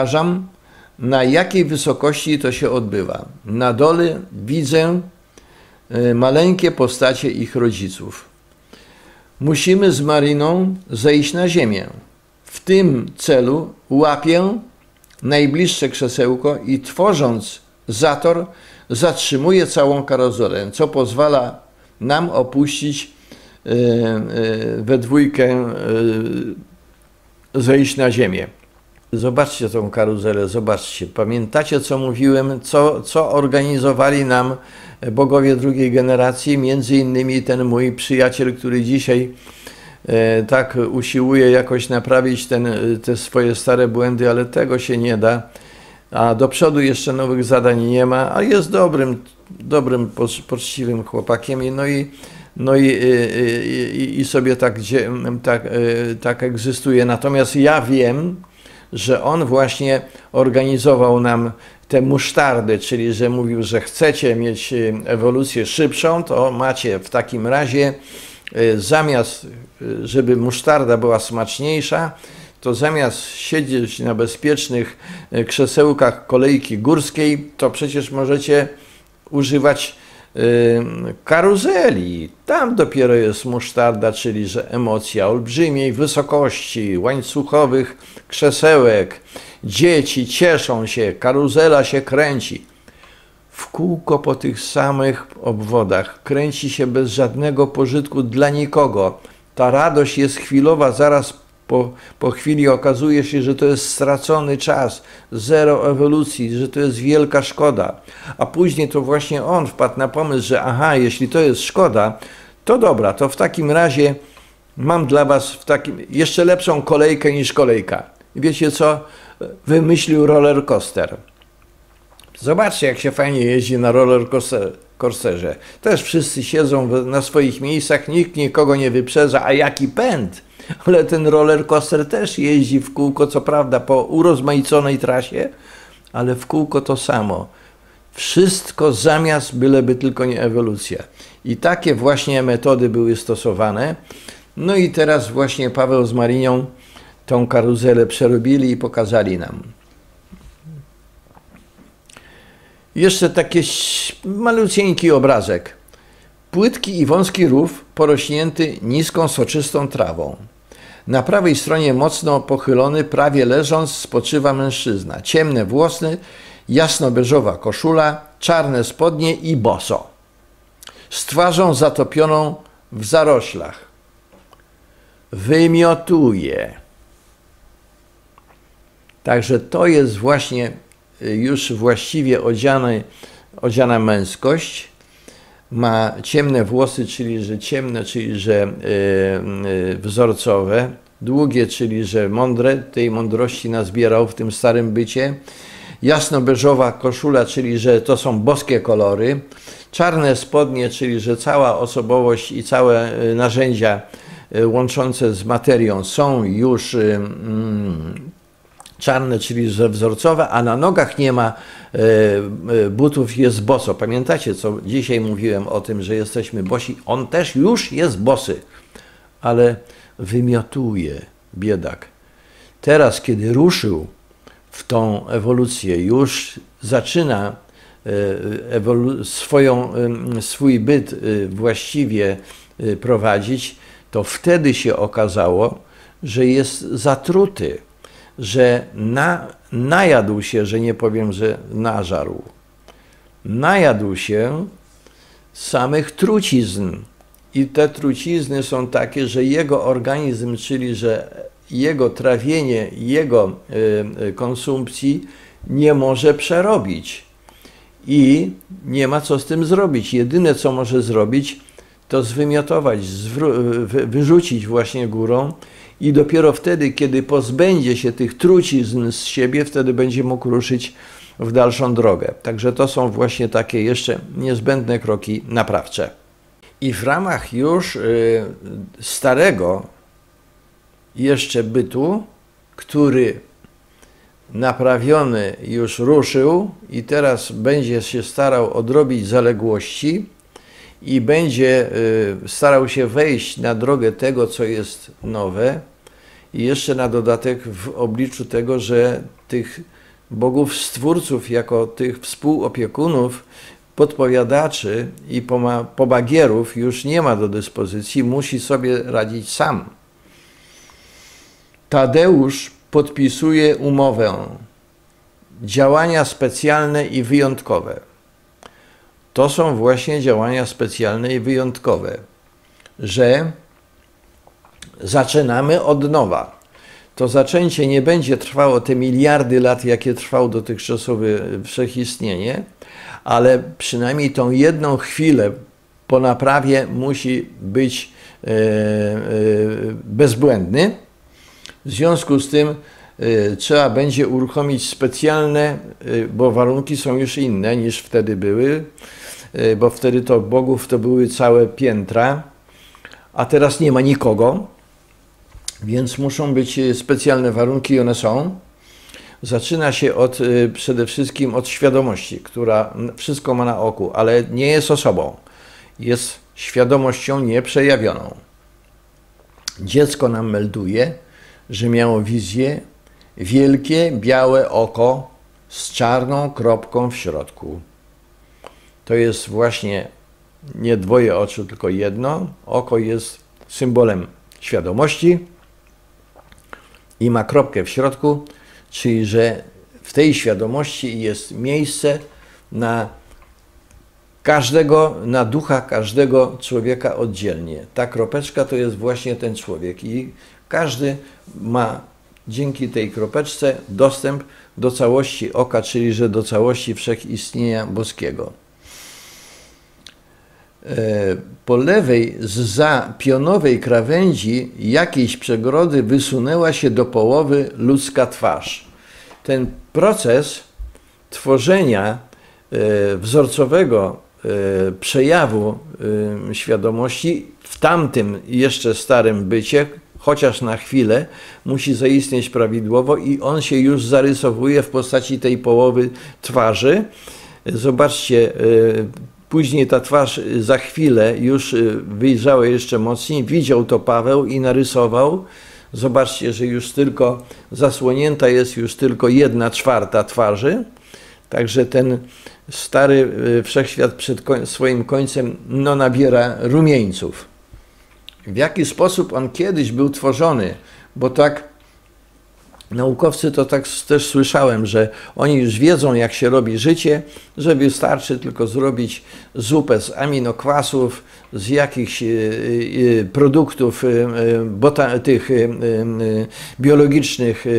Zauważam, na jakiej wysokości to się odbywa. Na dole widzę maleńkie postacie ich rodziców. Musimy z Mariną zejść na ziemię. W tym celu łapię najbliższe krzesełko i tworząc zator zatrzymuje całą karuzelę, co pozwala nam opuścić e, e, we dwójkę e, zejść na ziemię. Zobaczcie tą karuzelę, zobaczcie. Pamiętacie, co mówiłem, co, co organizowali nam bogowie drugiej generacji, między innymi ten mój przyjaciel, który dzisiaj e, tak usiłuje jakoś naprawić ten, te swoje stare błędy, ale tego się nie da. A do przodu jeszcze nowych zadań nie ma, a jest dobrym, dobrym, poczciwym chłopakiem. No i, no i, i, i sobie tak, tak, tak egzystuje. Natomiast ja wiem, że on właśnie organizował nam te musztardy, czyli że mówił, że chcecie mieć ewolucję szybszą, to macie w takim razie zamiast, żeby musztarda była smaczniejsza, to zamiast siedzieć na bezpiecznych krzesełkach kolejki górskiej, to przecież możecie używać karuzeli. Tam dopiero jest musztarda, czyli że emocja olbrzymiej wysokości, łańcuchowych krzesełek. Dzieci cieszą się, karuzela się kręci. W kółko po tych samych obwodach. Kręci się bez żadnego pożytku dla nikogo. Ta radość jest chwilowa, zaraz po, po chwili okazuje się, że to jest stracony czas, zero ewolucji, że to jest wielka szkoda. A później to właśnie on wpadł na pomysł, że aha, jeśli to jest szkoda, to dobra, to w takim razie mam dla was w takim, jeszcze lepszą kolejkę niż kolejka. Wiecie co? Wymyślił roller coaster. Zobaczcie, jak się fajnie jeździ na roller coasterze. Też wszyscy siedzą na swoich miejscach, nikt nikogo nie wyprzedza, a jaki pęd! Ale ten roller coaster też jeździ w kółko, co prawda po urozmaiconej trasie, ale w kółko to samo. Wszystko zamiast, byleby tylko nie ewolucja. I takie właśnie metody były stosowane. No i teraz właśnie Paweł z Marinią tą karuzelę przerobili i pokazali nam. Jeszcze taki malucieńki obrazek. Płytki i wąski rów porośnięty niską, soczystą trawą. Na prawej stronie mocno pochylony, prawie leżąc, spoczywa mężczyzna. Ciemne włosy, jasno-beżowa koszula, czarne spodnie i boso. Z twarzą zatopioną w zaroślach. Wymiotuje. Także to jest właśnie już właściwie odziany, odziana męskość. Ma ciemne włosy, czyli że ciemne, czyli że y, y, wzorcowe, długie, czyli że mądre, tej mądrości nazbierał w tym starym bycie, jasno-beżowa koszula, czyli że to są boskie kolory, czarne spodnie, czyli że cała osobowość i całe narzędzia łączące z materią są już y, y, czarne, czyli że wzorcowe, a na nogach nie ma e, butów, jest boso. Pamiętacie, co dzisiaj mówiłem o tym, że jesteśmy bosi? On też już jest bosy, ale wymiotuje, biedak. Teraz, kiedy ruszył w tą ewolucję, już zaczyna e, ewolu- swoją, e, swój byt e, właściwie e, prowadzić, to wtedy się okazało, że jest zatruty, że na, najadł się, że nie powiem, że nażarł, najadł się samych trucizn. I te trucizny są takie, że jego organizm, czyli że jego trawienie, jego y, konsumpcji nie może przerobić. I nie ma co z tym zrobić. Jedyne, co może zrobić, to zwymiotować, wy, wyrzucić właśnie górą. I dopiero wtedy, kiedy pozbędzie się tych trucizn z siebie, wtedy będzie mógł ruszyć w dalszą drogę. Także to są właśnie takie jeszcze niezbędne kroki naprawcze. I w ramach już y, starego jeszcze bytu, który naprawiony już ruszył i teraz będzie się starał odrobić zaległości i będzie y, starał się wejść na drogę tego, co jest nowe, i jeszcze na dodatek w obliczu tego, że tych bogów stwórców jako tych współopiekunów podpowiadaczy i pomagierów już nie ma do dyspozycji, musi sobie radzić sam. Tadeusz podpisuje umowę. Działania specjalne i wyjątkowe. To są właśnie działania specjalne i wyjątkowe, że zaczynamy od nowa. To zaczęcie nie będzie trwało te miliardy lat, jakie trwało dotychczasowe wszechistnienie, ale przynajmniej tą jedną chwilę po naprawie musi być e, e, bezbłędny. W związku z tym e, trzeba będzie uruchomić specjalne, e, bo warunki są już inne niż wtedy były, e, bo wtedy to bogów to były całe piętra, a teraz nie ma nikogo, więc muszą być specjalne warunki i one są. Zaczyna się od, przede wszystkim od świadomości, która wszystko ma na oku, ale nie jest osobą. Jest świadomością nieprzejawioną. Dziecko nam melduje, że miało wizję, wielkie, białe oko z czarną kropką w środku. To jest właśnie nie dwoje oczu, tylko jedno. Oko jest symbolem świadomości i ma kropkę w środku, czyli że w tej świadomości jest miejsce na każdego, na ducha każdego człowieka oddzielnie. Ta kropeczka to jest właśnie ten człowiek i każdy ma dzięki tej kropeczce dostęp do całości oka, czyli że do całości wszechistnienia boskiego. Po lewej zza pionowej krawędzi jakiejś przegrody wysunęła się do połowy ludzka twarz. Ten proces tworzenia wzorcowego przejawu świadomości w tamtym jeszcze starym bycie, chociaż na chwilę, musi zaistnieć prawidłowo i on się już zarysowuje w postaci tej połowy twarzy. Zobaczcie, później ta twarz za chwilę już wyjrzała jeszcze mocniej, widział to Paweł i narysował. Zobaczcie, że już tylko zasłonięta jest już tylko jedna czwarta twarzy. Także ten stary wszechświat przed swoim końcem no, nabiera rumieńców. W jaki sposób on kiedyś był tworzony? Bo tak naukowcy to tak też słyszałem, że oni już wiedzą, jak się robi życie, że wystarczy tylko zrobić zupę z aminokwasów, z jakichś produktów tych biologicznych,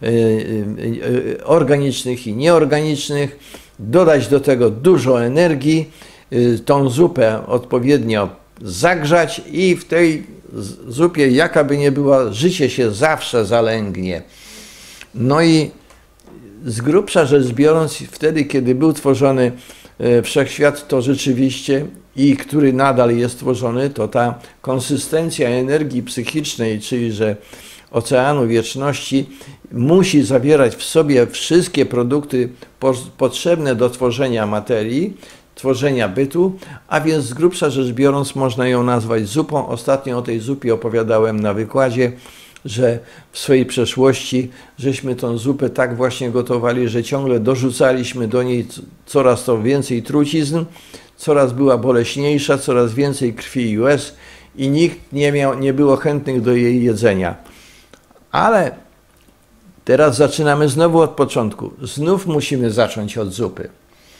organicznych i nieorganicznych, dodać do tego dużo energii, tą zupę odpowiednio zagrzać i w tej zupie, jaka by nie była, życie się zawsze zalęgnie. No i z grubsza rzecz biorąc, wtedy, kiedy był tworzony wszechświat, to rzeczywiście i który nadal jest tworzony, to ta konsystencja energii psychicznej, czyli że oceanu wieczności, musi zawierać w sobie wszystkie produkty po, potrzebne do tworzenia materii, tworzenia bytu, a więc z grubsza rzecz biorąc można ją nazwać zupą. Ostatnio o tej zupie opowiadałem na wykładzie, że w swojej przeszłości żeśmy tą zupę tak właśnie gotowali, że ciągle dorzucaliśmy do niej coraz to więcej trucizn, coraz była boleśniejsza, coraz więcej krwi i łez i nikt nie miał, nie było chętnych do jej jedzenia. Ale teraz zaczynamy znowu od początku. Znów musimy zacząć od zupy.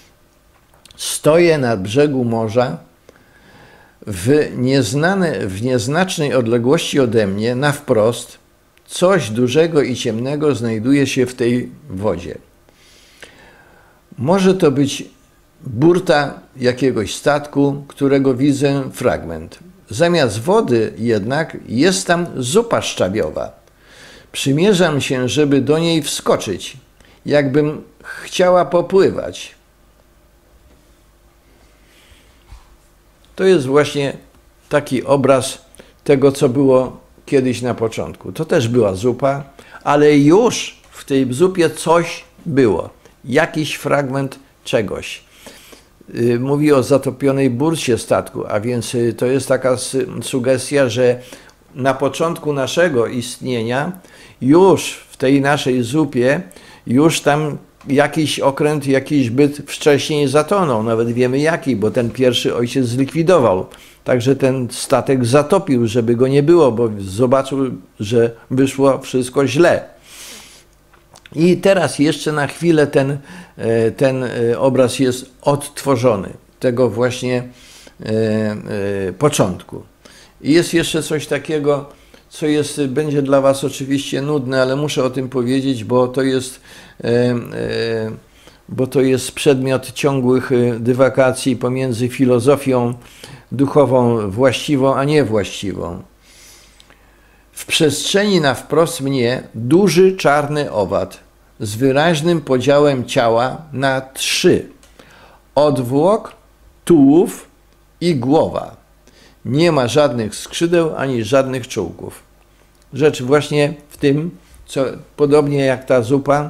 Stoję na brzegu morza, w, nieznane, w nieznacznej odległości ode mnie, na wprost, coś dużego i ciemnego znajduje się w tej wodzie. Może to być burta jakiegoś statku, którego widzę fragment. Zamiast wody jednak jest tam zupa szczawiowa. Przymierzam się, żeby do niej wskoczyć, jakbym chciała popływać. To jest właśnie taki obraz tego, co było kiedyś na początku. To też była zupa, ale już w tej zupie coś było. Jakiś fragment czegoś. Mówi o zatopionej burcie statku, a więc to jest taka sugestia, że na początku naszego istnienia już w tej naszej zupie już tam jakiś okręt, jakiś byt wcześniej zatonął, nawet wiemy jaki, bo ten pierwszy ojciec zlikwidował. Także ten statek zatopił, żeby go nie było, bo zobaczył, że wyszło wszystko źle. I teraz jeszcze na chwilę ten, ten obraz jest odtworzony, tego właśnie początku. I jest jeszcze coś takiego, co jest, będzie dla was oczywiście nudne, ale muszę o tym powiedzieć, bo to jest, bo to jest przedmiot ciągłych dywagacji pomiędzy filozofią duchową właściwą, a niewłaściwą. W przestrzeni na wprost mnie duży czarny owad z wyraźnym podziałem ciała na trzy. Odwłok, tułów i głowa. Nie ma żadnych skrzydeł ani żadnych czułków. Rzecz właśnie w tym, co podobnie jak ta zupa,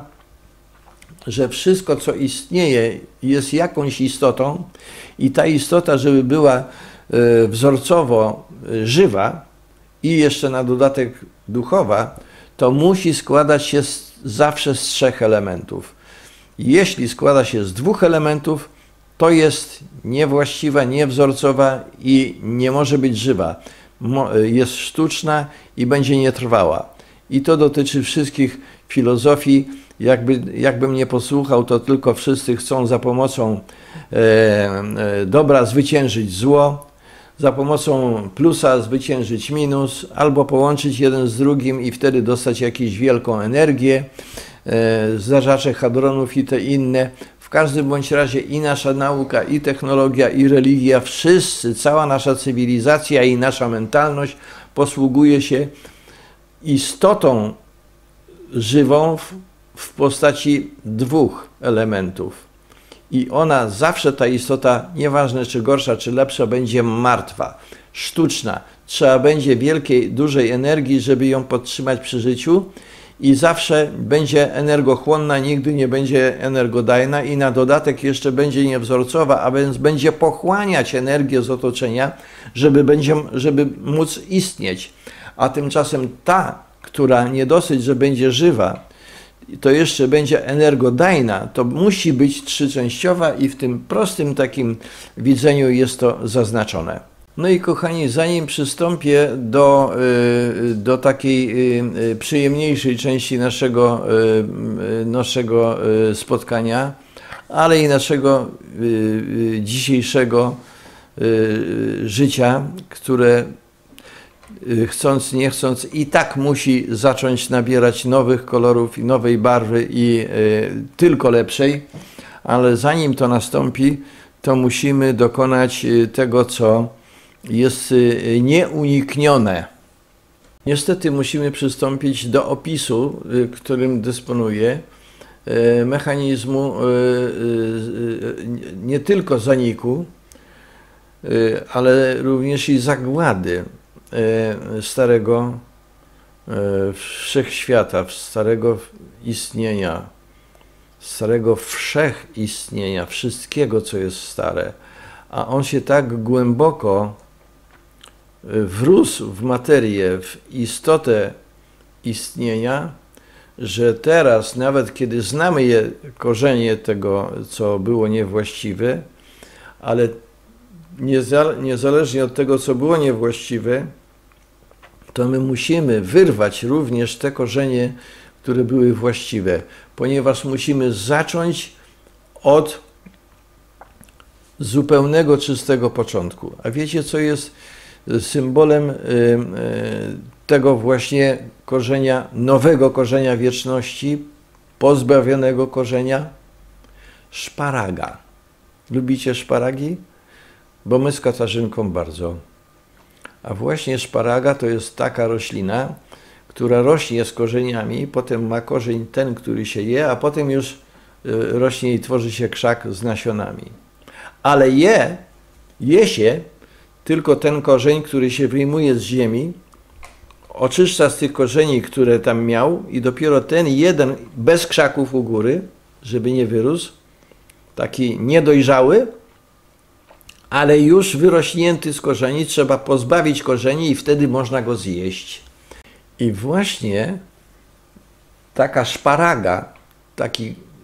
że wszystko, co istnieje, jest jakąś istotą i ta istota, żeby była wzorcowo żywa i jeszcze na dodatek duchowa, to musi składać się z, zawsze z trzech elementów. Jeśli składa się z dwóch elementów, to jest niewłaściwa, niewzorcowa i nie może być żywa. Jest sztuczna i będzie nietrwała. I to dotyczy wszystkich filozofii. Jakby, jakbym nie posłuchał, to tylko wszyscy chcą za pomocą e, e, dobra zwyciężyć zło, za pomocą plusa zwyciężyć minus, albo połączyć jeden z drugim i wtedy dostać jakąś wielką energię, e, zdarzacze hadronów i te inne. W każdym bądź razie i nasza nauka, i technologia, i religia, wszyscy, cała nasza cywilizacja i nasza mentalność posługuje się istotą żywą w, w postaci dwóch elementów. I ona zawsze, ta istota, nieważne czy gorsza, czy lepsza, będzie martwa, sztuczna. Trzeba będzie wielkiej, dużej energii, żeby ją podtrzymać przy życiu i zawsze będzie energochłonna, nigdy nie będzie energodajna i na dodatek jeszcze będzie niewzorcowa, a więc będzie pochłaniać energię z otoczenia, żeby, będzie, żeby móc istnieć. A tymczasem ta, która nie dosyć, że będzie żywa, to jeszcze będzie energodajna, to musi być trzyczęściowa i w tym prostym takim widzeniu jest to zaznaczone. No i kochani, zanim przystąpię do, do takiej przyjemniejszej części naszego, naszego spotkania, ale i naszego dzisiejszego życia, które chcąc, nie chcąc, i tak musi zacząć nabierać nowych kolorów i nowej barwy i y, tylko lepszej, ale zanim to nastąpi, to musimy dokonać tego, co jest y, nieuniknione. Niestety musimy przystąpić do opisu, y, którym dysponuję, y, mechanizmu y, y, nie tylko zaniku, y, ale również i zagłady starego wszechświata, starego istnienia, starego wszechistnienia, wszystkiego, co jest stare. A on się tak głęboko wrósł w materię, w istotę istnienia, że teraz, nawet kiedy znamy je, korzenie tego, co było niewłaściwe, ale niezależnie od tego, co było niewłaściwe, to my musimy wyrwać również te korzenie, które były właściwe, ponieważ musimy zacząć od zupełnego, czystego początku. A wiecie, co jest symbolem tego właśnie korzenia, nowego korzenia wieczności, pozbawionego korzenia? Szparaga. Lubicie szparagi? Bo my z Katarzynką bardzo. A właśnie szparaga to jest taka roślina, która rośnie z korzeniami, potem ma korzeń ten, który się je, a potem już rośnie i tworzy się krzak z nasionami. Ale je, je się tylko ten korzeń, który się wyjmuje z ziemi, oczyszcza z tych korzeni, które tam miał i dopiero ten jeden bez krzaków u góry, żeby nie wyrósł, taki niedojrzały, ale już wyrośnięty z korzeni, trzeba pozbawić korzeni i wtedy można go zjeść. I właśnie taka szparaga, taki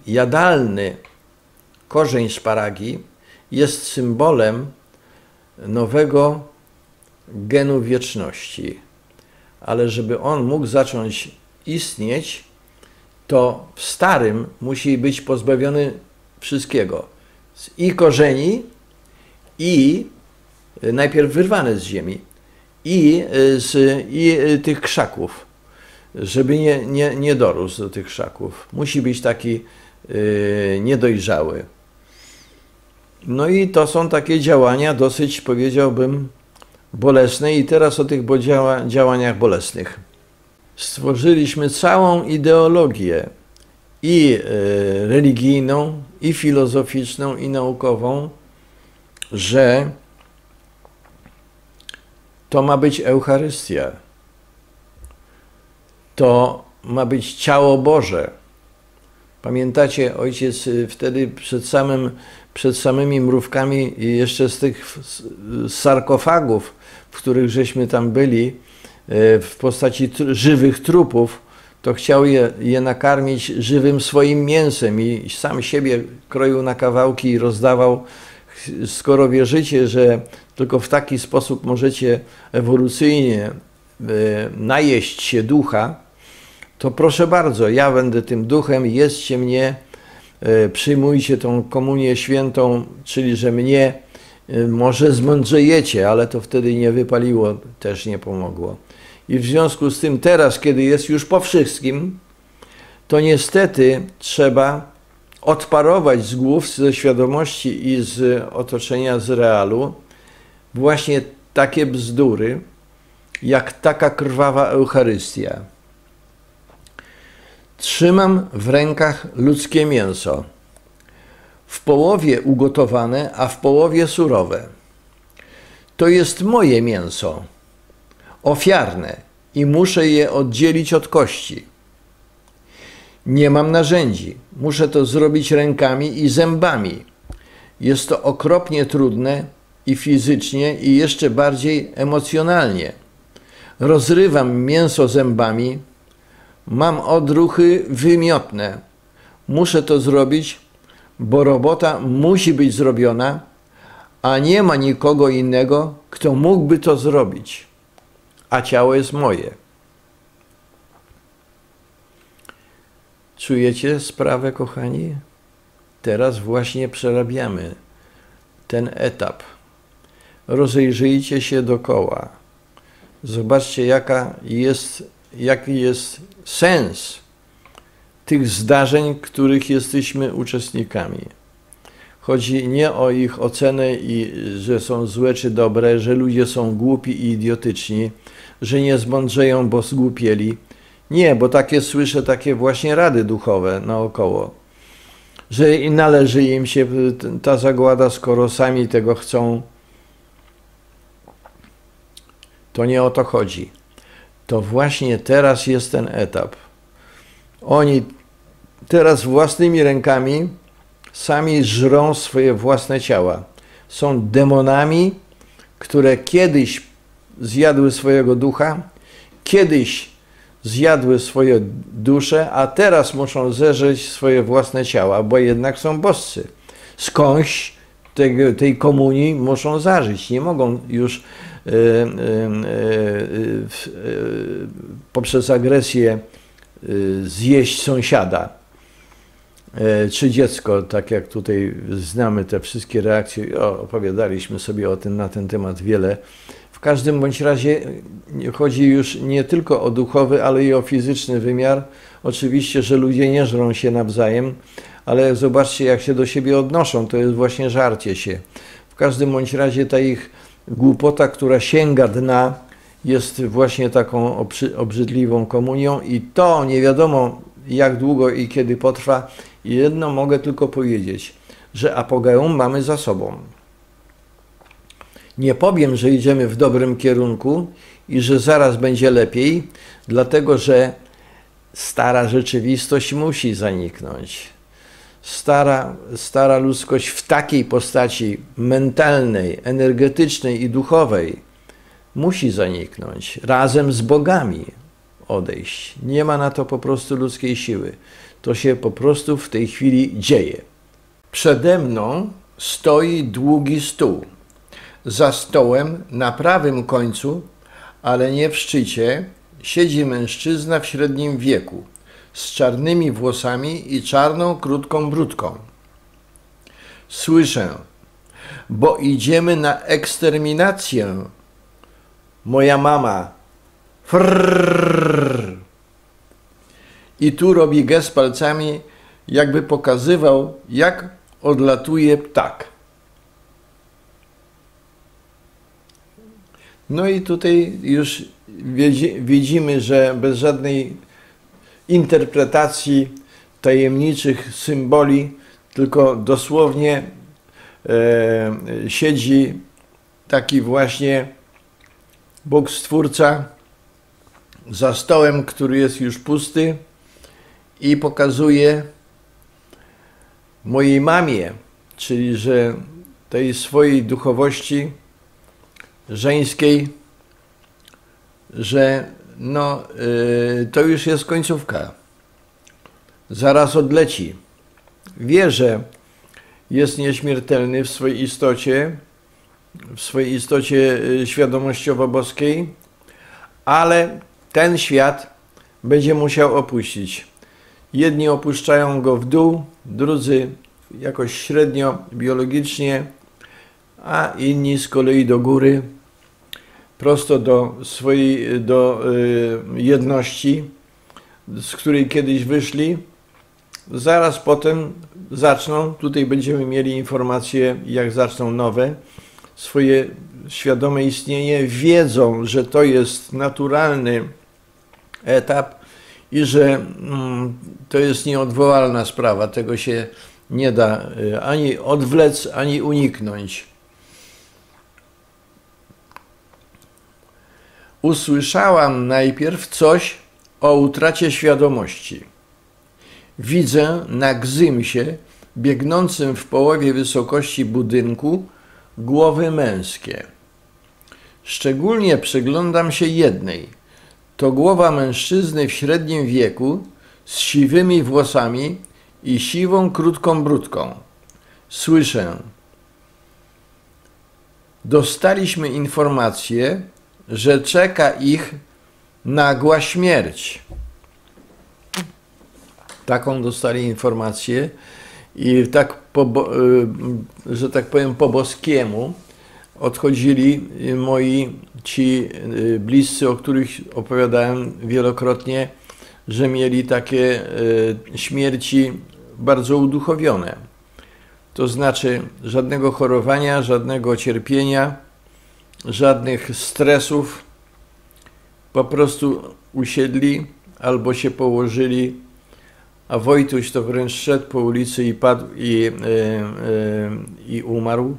jadalny korzeń szparagi jest symbolem nowego genu wieczności. Ale żeby on mógł zacząć istnieć, to w starym musi być pozbawiony wszystkiego. I korzeni, i najpierw wyrwane z ziemi, i, z, i tych krzaków, żeby nie, nie, nie dorósł do tych krzaków. Musi być taki yy, niedojrzały. No i to są takie działania dosyć, powiedziałbym, bolesne. I teraz o tych działa, działaniach bolesnych. Stworzyliśmy całą ideologię i yy, religijną, i filozoficzną, i naukową, że to ma być Eucharystia. To ma być ciało Boże. Pamiętacie, ojciec wtedy przed, samym, przed samymi mrówkami i jeszcze z tych sarkofagów, w których żeśmy tam byli, w postaci żywych trupów, to chciał je, je nakarmić żywym swoim mięsem i sam siebie kroił na kawałki i rozdawał. Skoro wierzycie, że tylko w taki sposób możecie ewolucyjnie najeść się ducha, to proszę bardzo, ja będę tym duchem, jedzcie mnie, przyjmujcie tą komunię świętą, czyli że mnie może zmądrzejecie, ale to wtedy nie wypaliło, też nie pomogło. I w związku z tym teraz, kiedy jest już po wszystkim, to niestety trzeba odparować z głów, ze świadomości i z otoczenia, z realu właśnie takie bzdury, jak taka krwawa Eucharystia. Trzymam w rękach ludzkie mięso, w połowie ugotowane, a w połowie surowe. To jest moje mięso, ofiarne, i muszę je oddzielić od kości. Nie mam narzędzi, muszę to zrobić rękami i zębami. Jest to okropnie trudne i fizycznie, i jeszcze bardziej emocjonalnie. Rozrywam mięso zębami, mam odruchy wymiotne. Muszę to zrobić, bo robota musi być zrobiona, a nie ma nikogo innego, kto mógłby to zrobić, a ciało jest moje. Czujecie sprawę, kochani? Teraz właśnie przerabiamy ten etap. Rozejrzyjcie się dookoła. Zobaczcie, jaka jest, jaki jest sens tych zdarzeń, których jesteśmy uczestnikami. Chodzi nie o ich ocenę, i że są złe czy dobre, że ludzie są głupi i idiotyczni, że nie zmądrzeją, bo zgłupieli. Nie, bo takie słyszę, takie właśnie rady duchowe naokoło, że należy im się ta zagłada, skoro sami tego chcą. To nie o to chodzi. To właśnie teraz jest ten etap. Oni teraz własnymi rękami sami żrą swoje własne ciała. Są demonami, które kiedyś zjadły swojego ducha, kiedyś zjadły swoje dusze, a teraz muszą zeżreć swoje własne ciała, bo jednak są boscy. Skądś tej, tej komunii muszą zażyć. Nie mogą już e, e, e, e, poprzez agresję e, zjeść sąsiada e, czy dziecko, tak jak tutaj znamy te wszystkie reakcje. O, opowiadaliśmy sobie o tym, na ten temat wiele. W każdym bądź razie chodzi już nie tylko o duchowy, ale i o fizyczny wymiar. Oczywiście, że ludzie nie żrą się nawzajem, ale zobaczcie, jak się do siebie odnoszą. To jest właśnie żarcie się. W każdym bądź razie ta ich głupota, która sięga dna, jest właśnie taką obrzydliwą komunią, i to nie wiadomo jak długo i kiedy potrwa. Jedno mogę tylko powiedzieć, że apogeum mamy za sobą. Nie powiem, że idziemy w dobrym kierunku i że zaraz będzie lepiej, dlatego że stara rzeczywistość musi zaniknąć. Stara, stara ludzkość w takiej postaci mentalnej, energetycznej i duchowej musi zaniknąć. Razem z bogami odejść. Nie ma na to po prostu ludzkiej siły. to się po prostu w tej chwili dzieje. Przede mną stoi długi stół. Za stołem na prawym końcu, ale nie w szczycie, siedzi mężczyzna w średnim wieku, z czarnymi włosami i czarną, krótką bródką. Słyszę: bo idziemy na eksterminację. Moja mama. Frrrr. I tu robi gest palcami, jakby pokazywał, jak odlatuje ptak. No i tutaj już widzimy, że bez żadnej interpretacji tajemniczych symboli, tylko dosłownie e, siedzi taki właśnie Bóg Stwórca za stołem, który jest już pusty, i pokazuje mojej mamie, czyli że tej swojej duchowości żeńskiej, że no, yy, to już jest końcówka. Zaraz odleci. Wie, że jest nieśmiertelny w swojej istocie, w swojej istocie świadomościowo-boskiej, ale ten świat będzie musiał opuścić. Jedni opuszczają go w dół, drudzy jakoś średnio biologicznie, a inni z kolei do góry, prosto do swojej do y, jedności, z której kiedyś wyszli. Zaraz potem zaczną, tutaj będziemy mieli informacje, jak zaczną nowe, swoje świadome istnienie, wiedzą, że to jest naturalny etap i że mm, to jest nieodwołalna sprawa, tego się nie da y, ani odwlec, ani uniknąć. Usłyszałam najpierw coś o utracie świadomości. Widzę na gzymsie, biegnącym w połowie wysokości budynku, głowy męskie. Szczególnie przyglądam się jednej. To głowa mężczyzny w średnim wieku, z siwymi włosami i siwą, krótką bródką. Słyszę: dostaliśmy informację, że czeka ich nagła śmierć. Taką dostali informację i tak, po, że tak powiem, po boskiemu odchodzili moi ci bliscy, o których opowiadałem wielokrotnie, że mieli takie śmierci bardzo uduchowione. To znaczy żadnego chorowania, żadnego cierpienia, żadnych stresów. Po prostu usiedli albo się położyli, a Wojtuś to wręcz szedł po ulicy i padł i, yy, yy, i umarł.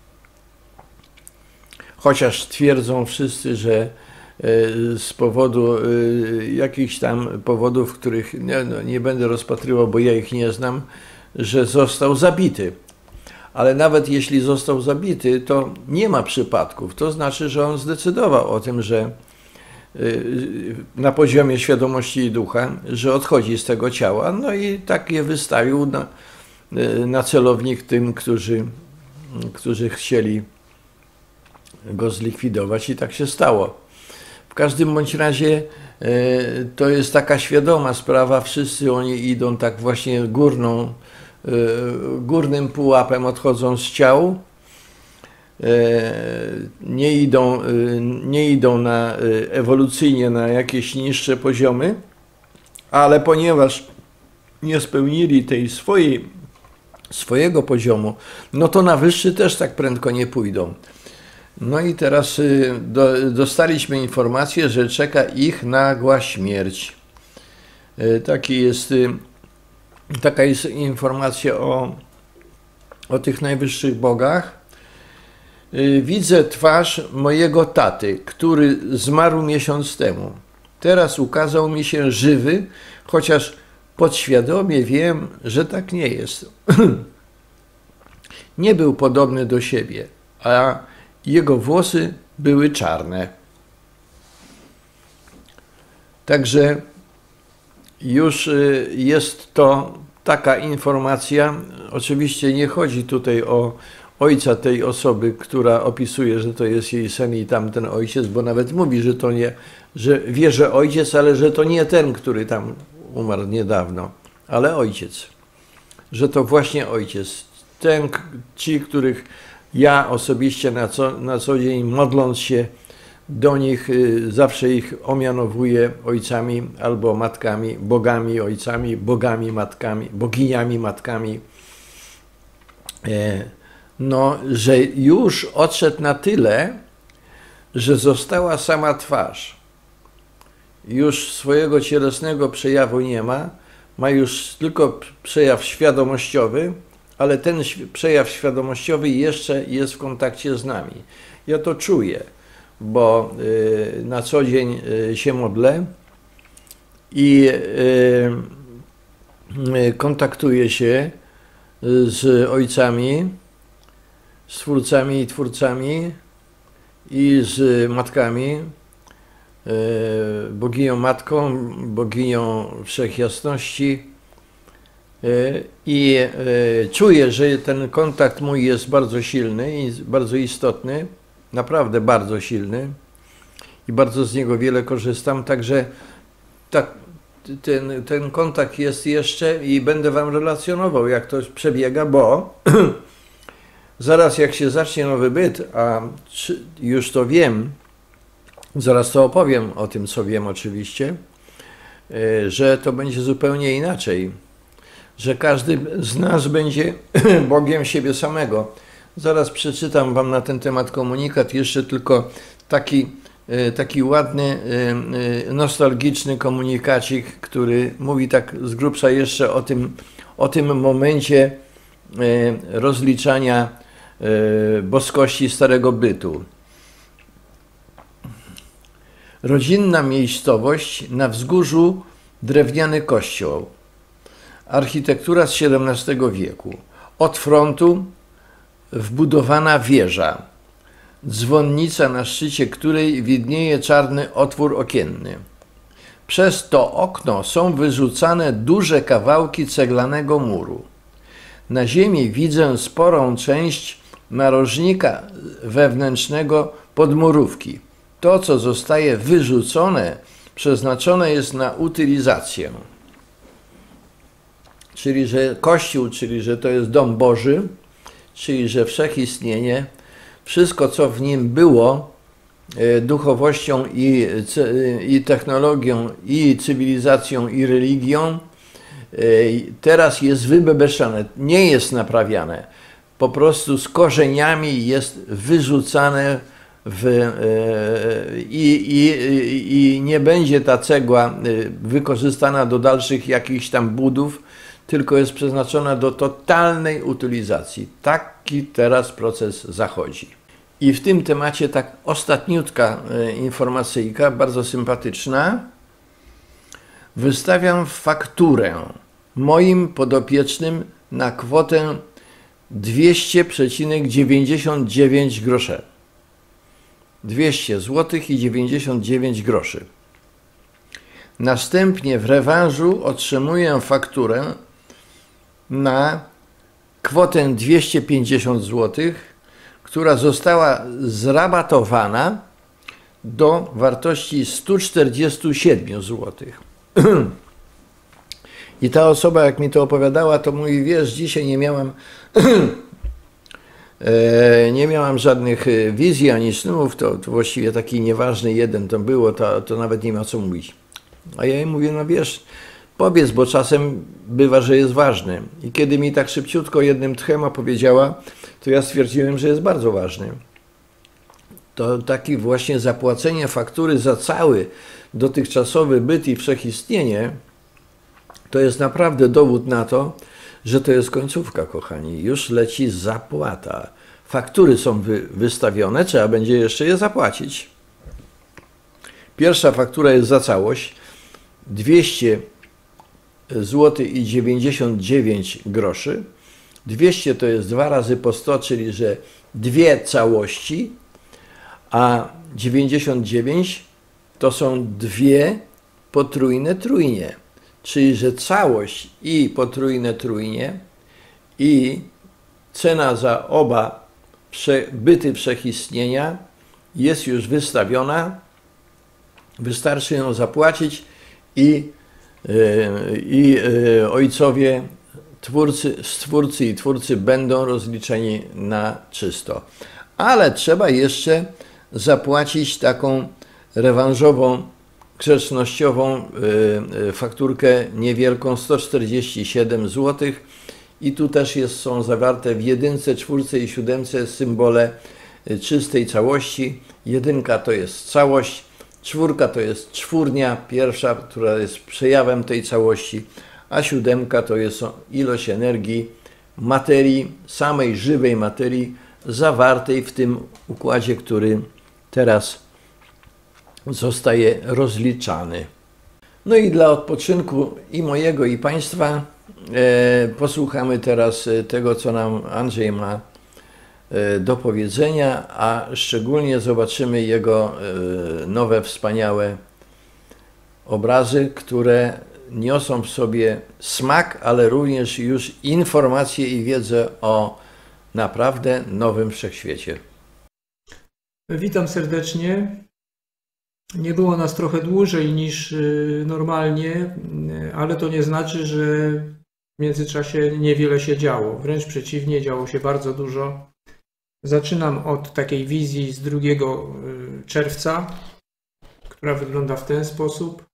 Chociaż twierdzą wszyscy, że yy, z powodu yy, jakichś tam powodów, których nie, no, nie będę rozpatrywał, bo ja ich nie znam, że został zabity. Ale nawet jeśli został zabity, to nie ma przypadków. To znaczy, że on zdecydował o tym, że na poziomie świadomości i ducha, że odchodzi z tego ciała, no i tak je wystawił na, na celownik tym, którzy, którzy chcieli go zlikwidować, i tak się stało. W każdym bądź razie to jest taka świadoma sprawa, wszyscy oni idą tak właśnie górną, górnym pułapem, odchodzą z ciał, nie idą, nie idą na, ewolucyjnie na jakieś niższe poziomy, ale ponieważ nie spełnili tej swojej, swojego poziomu, no to na wyższy też tak prędko nie pójdą. No i teraz do, dostaliśmy informację, że czeka ich nagła śmierć. Taki jest, taka jest informacja o, o tych najwyższych bogach. Widzę twarz mojego taty, który zmarł miesiąc temu. Teraz ukazał mi się żywy, chociaż podświadomie wiem, że tak nie jest. Nie był podobny do siebie, a jego włosy były czarne. Także już jest to taka informacja. Oczywiście nie chodzi tutaj o ojca tej osoby, która opisuje, że to jest jej syn i tamten ojciec, bo nawet mówi, że to nie, że wie, że ojciec, ale że to nie ten, który tam umarł niedawno, ale ojciec. Że to właśnie ojciec. Ten, ci, których ja osobiście na co, na co dzień modląc się do nich, zawsze ich omianowuję ojcami albo matkami, bogami ojcami, bogami matkami, boginiami matkami. No, że już odszedł na tyle, że została sama twarz. Już swojego cielesnego przejawu nie ma, ma już tylko przejaw świadomościowy, ale ten przejaw świadomościowy jeszcze jest w kontakcie z nami. Ja to czuję, bo y, na co dzień y, się modlę i y, y, kontaktuję się z ojcami, z twórcami i twórcami i z matkami, boginią matką, boginią wszechjasności i czuję, że ten kontakt mój jest bardzo silny i bardzo istotny, naprawdę bardzo silny i bardzo z niego wiele korzystam, także tak, ten, ten kontakt jest jeszcze i będę wam relacjonował, jak to przebiega, bo zaraz jak się zacznie nowy byt, a już to wiem, zaraz to opowiem o tym, co wiem oczywiście, że to będzie zupełnie inaczej, że każdy z nas będzie Bogiem siebie samego. Zaraz przeczytam wam na ten temat komunikat, jeszcze tylko taki, taki ładny, nostalgiczny komunikacik, który mówi tak z grubsza jeszcze o tym, o tym momencie rozliczania boskości Starego Bytu. Rodzinna miejscowość, na wzgórzu drewniany kościół. Architektura z siedemnastego wieku. Od frontu wbudowana wieża. Dzwonnica, na szczycie której widnieje czarny otwór okienny. Przez to okno są wyrzucane duże kawałki ceglanego muru. Na ziemi widzę sporą część narożnika wewnętrznego podmurówki. To, co zostaje wyrzucone, przeznaczone jest na utylizację. Czyli, że Kościół, czyli, że to jest dom Boży, czyli, że wszechistnienie, wszystko, co w nim było, duchowością i, i technologią, i cywilizacją, i religią, teraz jest wybebeszane, nie jest naprawiane. Po prostu z korzeniami jest wyrzucane w, i, i, i nie będzie ta cegła wykorzystana do dalszych jakichś tam budów, tylko jest przeznaczona do totalnej utylizacji. Taki teraz proces zachodzi. I w tym temacie tak ostatniutka informacyjka, bardzo sympatyczna. Wystawiam fakturę moim podopiecznym na kwotę dwieście przecinek dziewięćdziesiąt dziewięć groszy. dwieście złotych i dziewięćdziesiąt dziewięć groszy. Następnie w rewanżu otrzymuję fakturę na kwotę dwieście pięćdziesiąt złotych, która została zrabatowana do wartości stu czterdziestu siedmiu złotych. I ta osoba, jak mi to opowiadała, to mówi, wiesz, dzisiaj nie miałam nie miałam żadnych wizji ani snów, to, to właściwie taki nieważny jeden to było, to, to nawet nie ma co mówić. A ja jej mówię, no wiesz, powiedz, bo czasem bywa, że jest ważny. I kiedy mi tak szybciutko jednym tchem opowiedziała, to ja stwierdziłem, że jest bardzo ważny. To taki właśnie zapłacenie faktury za cały dotychczasowy byt i wszechistnienie, to jest naprawdę dowód na to, że to jest końcówka, kochani. Już leci zapłata. Faktury są wy, wystawione, trzeba będzie jeszcze je zapłacić. Pierwsza faktura jest za całość. dwieście złotych i dziewięćdziesiąt dziewięć groszy. dwieście to jest dwa razy po sto, czyli że dwie całości, a dziewięćdziesiąt dziewięć to są dwie potrójne trójnie. czyli że całość i potrójne trójnie i cena za oba byty wszechistnienia jest już wystawiona, wystarczy ją zapłacić i, i ojcowie twórcy, stwórcy i twórcy będą rozliczeni na czysto. Ale trzeba jeszcze zapłacić taką rewanżową, grzecznościową fakturkę niewielką, sto czterdzieści siedem złotych. I tu też jest, są zawarte w jedynce, czwórce i siódemce symbole czystej całości. Jedynka to jest całość, czwórka to jest czwórnia pierwsza, która jest przejawem tej całości, a siódemka to jest ilość energii, materii, samej żywej materii zawartej w tym układzie, który teraz zostaje rozliczany. No i dla odpoczynku i mojego, i Państwa e, posłuchamy teraz tego, co nam Andrzej ma e, do powiedzenia, a szczególnie zobaczymy jego e, nowe, wspaniałe obrazy, które niosą w sobie smak, ale również już informacje i wiedzę o naprawdę nowym wszechświecie. Witam serdecznie. Nie było nas trochę dłużej niż normalnie, ale to nie znaczy, że w międzyczasie niewiele się działo. Wręcz przeciwnie, działo się bardzo dużo. Zaczynam od takiej wizji z drugiego czerwca, która wygląda w ten sposób.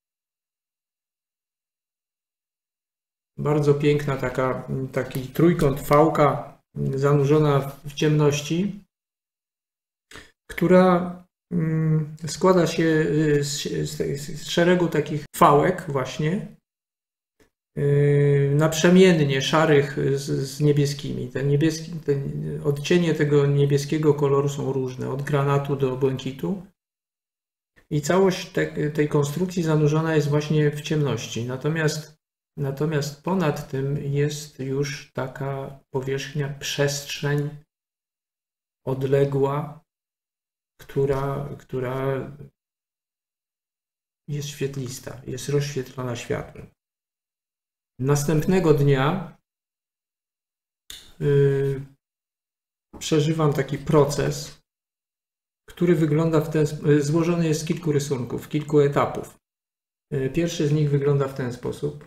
Bardzo piękna taka, taki trójkąt fałka zanurzona w ciemności, która składa się z, z, z szeregu takich fałek właśnie, naprzemiennie szarych z, z niebieskimi. Ten niebieski, ten, odcienie tego niebieskiego koloru są różne, od granatu do błękitu. I całość te, tej konstrukcji zanurzona jest właśnie w ciemności. Natomiast, natomiast ponad tym jest już taka powierzchnia, przestrzeń odległa, która, która jest świetlista, jest rozświetlona światłem. Następnego dnia yy, przeżywam taki proces, który wygląda w ten sposób, złożony jest z kilku rysunków, kilku etapów. Yy, pierwszy z nich wygląda w ten sposób.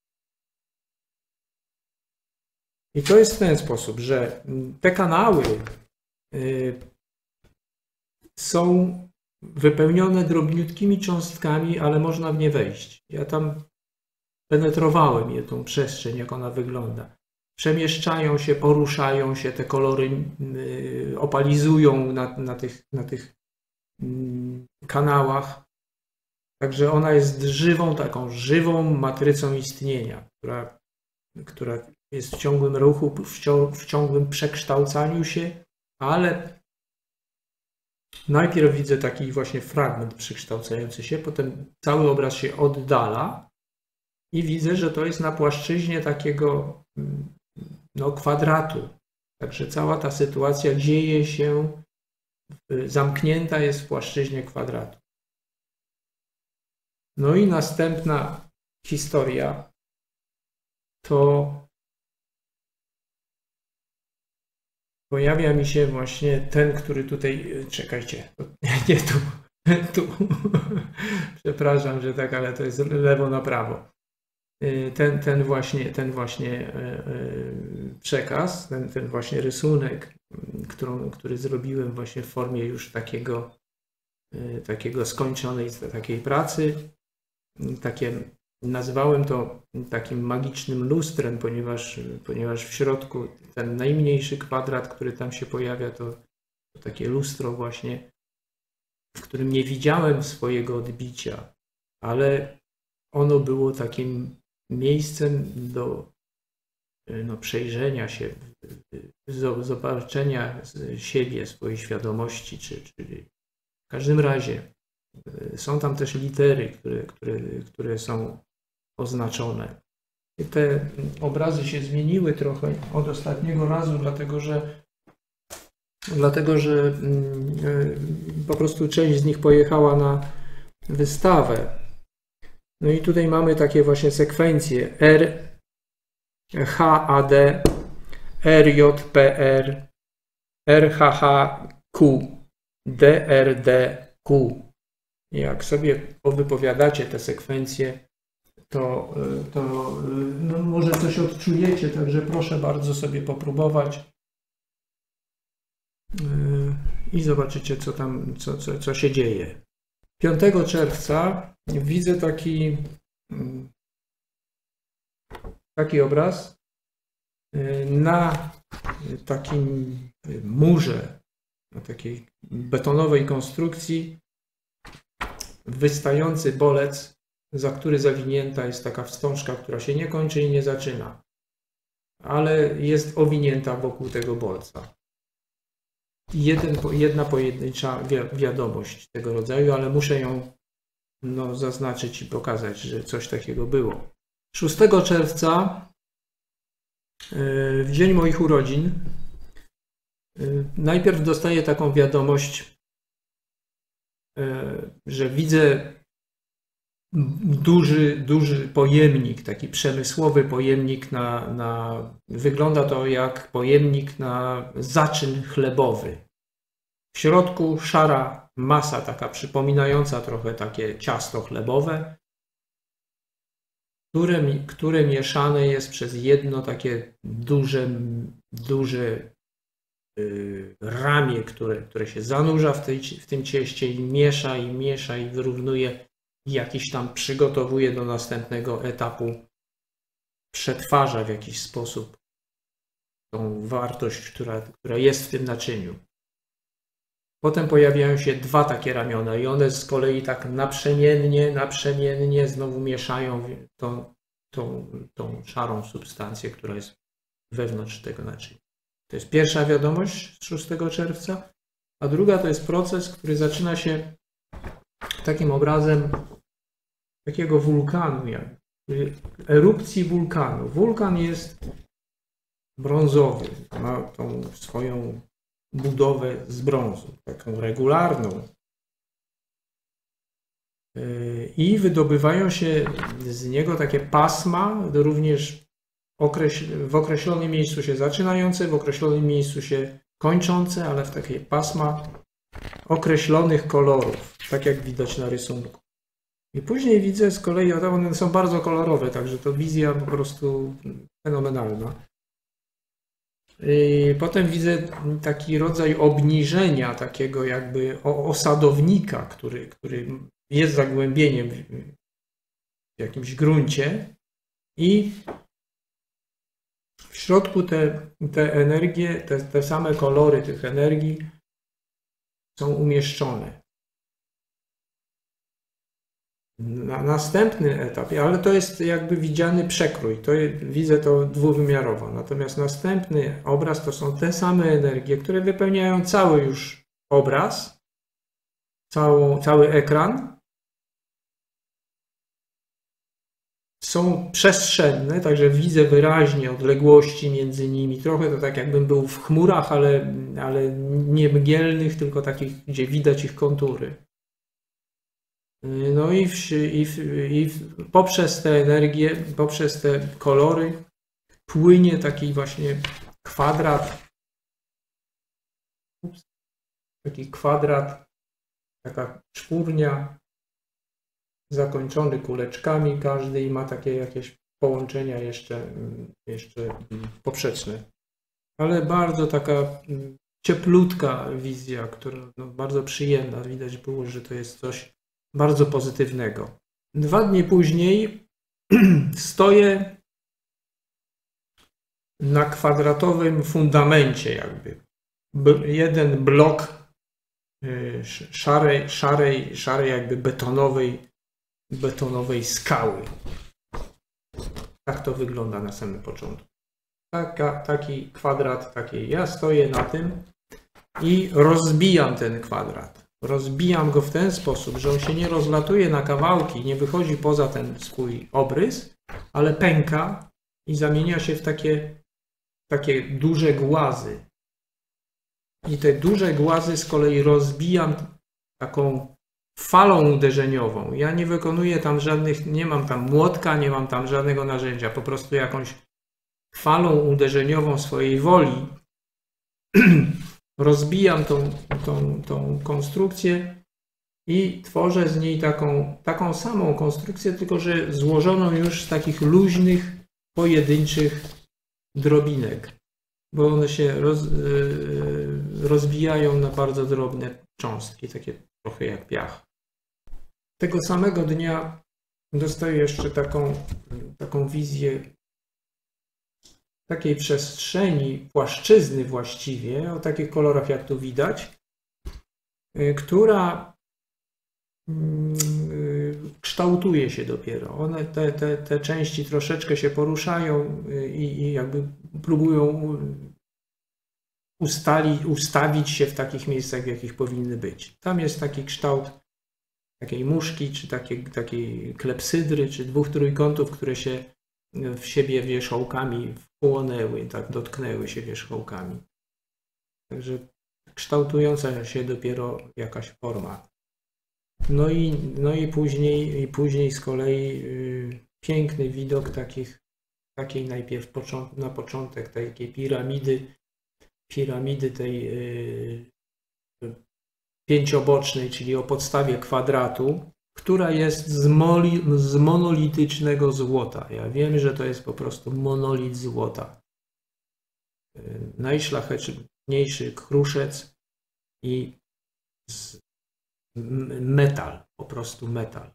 I to jest w ten sposób, że te kanały yy, są wypełnione drobniutkimi cząstkami, ale można w nie wejść. Ja tam penetrowałem je, tą przestrzeń, jak ona wygląda. Przemieszczają się, poruszają się, te kolory y, opalizują na, na tych, na tych y, kanałach. Także ona jest żywą, taką żywą matrycą istnienia, która, która jest w ciągłym ruchu, w, ciąg, w ciągłym przekształcaniu się, ale najpierw widzę taki właśnie fragment przekształcający się, potem cały obraz się oddala i widzę, że to jest na płaszczyźnie takiego no, kwadratu. Także cała ta sytuacja dzieje się, zamknięta jest w płaszczyźnie kwadratu. No i następna historia to pojawia mi się właśnie ten, który tutaj, czekajcie, nie tu, tu, przepraszam, że tak, ale to jest lewo na prawo. Ten, ten, właśnie, ten właśnie przekaz, ten, ten właśnie rysunek, którą, który zrobiłem właśnie w formie już takiego, takiego skończonej takiej pracy, takie, nazwałem to takim magicznym lustrem, ponieważ, ponieważ w środku ten najmniejszy kwadrat, który tam się pojawia, to, to takie lustro właśnie, w którym nie widziałem swojego odbicia, ale ono było takim miejscem do no, przejrzenia się, zobaczenia siebie, swojej świadomości, czy, czy w każdym razie są tam też litery, które, które, które są oznaczone. I te obrazy się zmieniły trochę od ostatniego razu, dlatego że, dlatego, że po prostu część z nich pojechała na wystawę. No i tutaj mamy takie właśnie sekwencje R, H A D, R J P R, R H H Q, D R D Q. Jak sobie powypowiadacie te sekwencje, to, to no może coś odczujecie, także proszę bardzo sobie popróbować i zobaczycie, co tam, co, co, co się dzieje. piątego czerwca widzę taki, taki obraz na takim murze, na takiej betonowej konstrukcji, wystający bolec, za który zawinięta jest taka wstążka, która się nie kończy i nie zaczyna, ale jest owinięta wokół tego bolca. Jeden, jedna pojedyncza wi wiadomość tego rodzaju, ale muszę ją no, zaznaczyć i pokazać, że coś takiego było. szóstego czerwca, w dzień moich urodzin, najpierw dostaję taką wiadomość, że widzę duży, duży pojemnik, taki przemysłowy pojemnik na, na... Wygląda to jak pojemnik na zaczyn chlebowy. W środku szara masa, taka przypominająca trochę takie ciasto chlebowe, które, które mieszane jest przez jedno takie duże, duże yy, ramię, które, które się zanurza w, tej, w tym cieście i miesza i miesza i wyrównuje i jakiś tam przygotowuje do następnego etapu, przetwarza w jakiś sposób tą wartość, która, która jest w tym naczyniu. Potem pojawiają się dwa takie ramiona i one z kolei tak naprzemiennie, naprzemiennie znowu mieszają tą, tą, tą szarą substancję, która jest wewnątrz tego naczynia. To jest pierwsza wiadomość z szóstego czerwca, a druga to jest proces, który zaczyna się takim obrazem takiego wulkanu, jak erupcji wulkanu. Wulkan jest brązowy, ma tą swoją budowę z brązu, taką regularną. I wydobywają się z niego takie pasma, również w określonym miejscu się zaczynające, w określonym miejscu się kończące, ale w takie pasma określonych kolorów, tak jak widać na rysunku. I później widzę z kolei, one są bardzo kolorowe, także to wizja po prostu fenomenalna. I potem widzę taki rodzaj obniżenia, takiego jakby osadownika, który, który jest zagłębieniem w jakimś gruncie i w środku te, te energie, te, te same kolory tych energii są umieszczone. Na następny etap, ale to jest jakby widziany przekrój, to jest, widzę to dwuwymiarowo. Natomiast następny obraz to są te same energie, które wypełniają cały już obraz, całą, cały ekran. Są przestrzenne, także widzę wyraźnie odległości między nimi. Trochę to tak jakbym był w chmurach, ale, ale nie mgielnych, tylko takich, gdzie widać ich kontury. No i, w, i, w, i w, poprzez te energie, poprzez te kolory płynie taki właśnie kwadrat, ups, taki kwadrat, taka czwórnia, zakończony kuleczkami każdy i ma takie jakieś połączenia jeszcze, jeszcze poprzeczne. Ale bardzo taka cieplutka wizja, która no, bardzo przyjemna. Widać było, że to jest coś bardzo pozytywnego. Dwa dni później stoję na kwadratowym fundamencie jakby. Jeden blok szarej, szarej, szarej jakby betonowej, betonowej skały. Tak to wygląda na samym początku. Taka, taki kwadrat, taki. Ja stoję na tym i rozbijam ten kwadrat. Rozbijam go w ten sposób, że on się nie rozlatuje na kawałki, nie wychodzi poza ten swój obrys, ale pęka i zamienia się w takie, takie duże głazy. I te duże głazy z kolei rozbijam taką falą uderzeniową. Ja nie wykonuję tam żadnych, nie mam tam młotka, nie mam tam żadnego narzędzia, po prostu jakąś falą uderzeniową swojej woli rozbijam tą, tą, tą konstrukcję i tworzę z niej taką, taką samą konstrukcję, tylko że złożoną już z takich luźnych, pojedynczych drobinek, bo one się roz, rozbijają na bardzo drobne cząstki, takie trochę jak piach. Tego samego dnia dostaję jeszcze taką, taką wizję takiej przestrzeni, płaszczyzny właściwie, o takich kolorach jak tu widać, która kształtuje się dopiero. One, te, te, te części troszeczkę się poruszają i, i jakby próbują ustali, ustawić się w takich miejscach, w jakich powinny być. Tam jest taki kształt takiej muszki, czy takiej, takiej klepsydry, czy dwóch trójkątów, które się w siebie wierzchołkami wchłonęły, tak dotknęły się wierzchołkami. Także kształtująca się dopiero jakaś forma. No i, no i później, i później z kolei y, piękny widok takich, takiej najpierw począt, na początek takiej piramidy, piramidy tej y, pięciobocznej, czyli o podstawie kwadratu, która jest z, moli, z monolitycznego złota. Ja wiem, że to jest po prostu monolit złota. Y, najszlachetniejszy kruszec i z, metal, po prostu metal.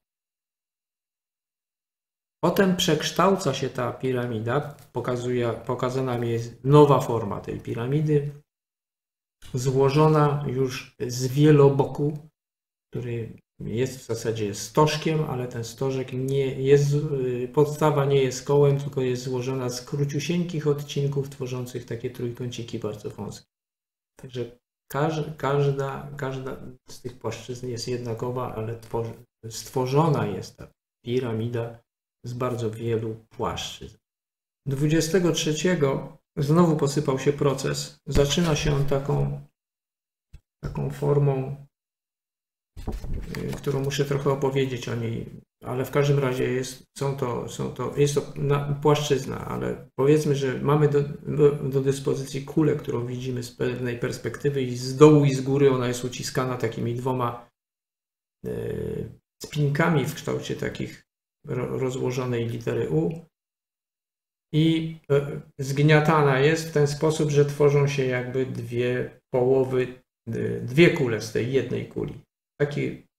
Potem przekształca się ta piramida, pokazuje, pokazana mi jest nowa forma tej piramidy, złożona już z wieloboku, który jest w zasadzie stożkiem, ale ten stożek nie jest, podstawa nie jest kołem, tylko jest złożona z króciusieńkich odcinków tworzących takie trójkąciki bardzo wąskie. Także Każda, każda, każda z tych płaszczyzn jest jednakowa, ale tworzy, stworzona jest ta piramida z bardzo wielu płaszczyzn. dwudziestego trzeciego znowu posypał się proces. Zaczyna się on taką, taką formą, którą muszę trochę opowiedzieć o niej, ale w każdym razie jest, są to, są to, jest to płaszczyzna, ale powiedzmy, że mamy do, do dyspozycji kulę, którą widzimy z pewnej perspektywy i z dołu i z góry ona jest uciskana takimi dwoma e, spinkami w kształcie takich rozłożonej litery U i e, zgniatana jest w ten sposób, że tworzą się jakby dwie połowy, dwie kule z tej jednej kuli. Taki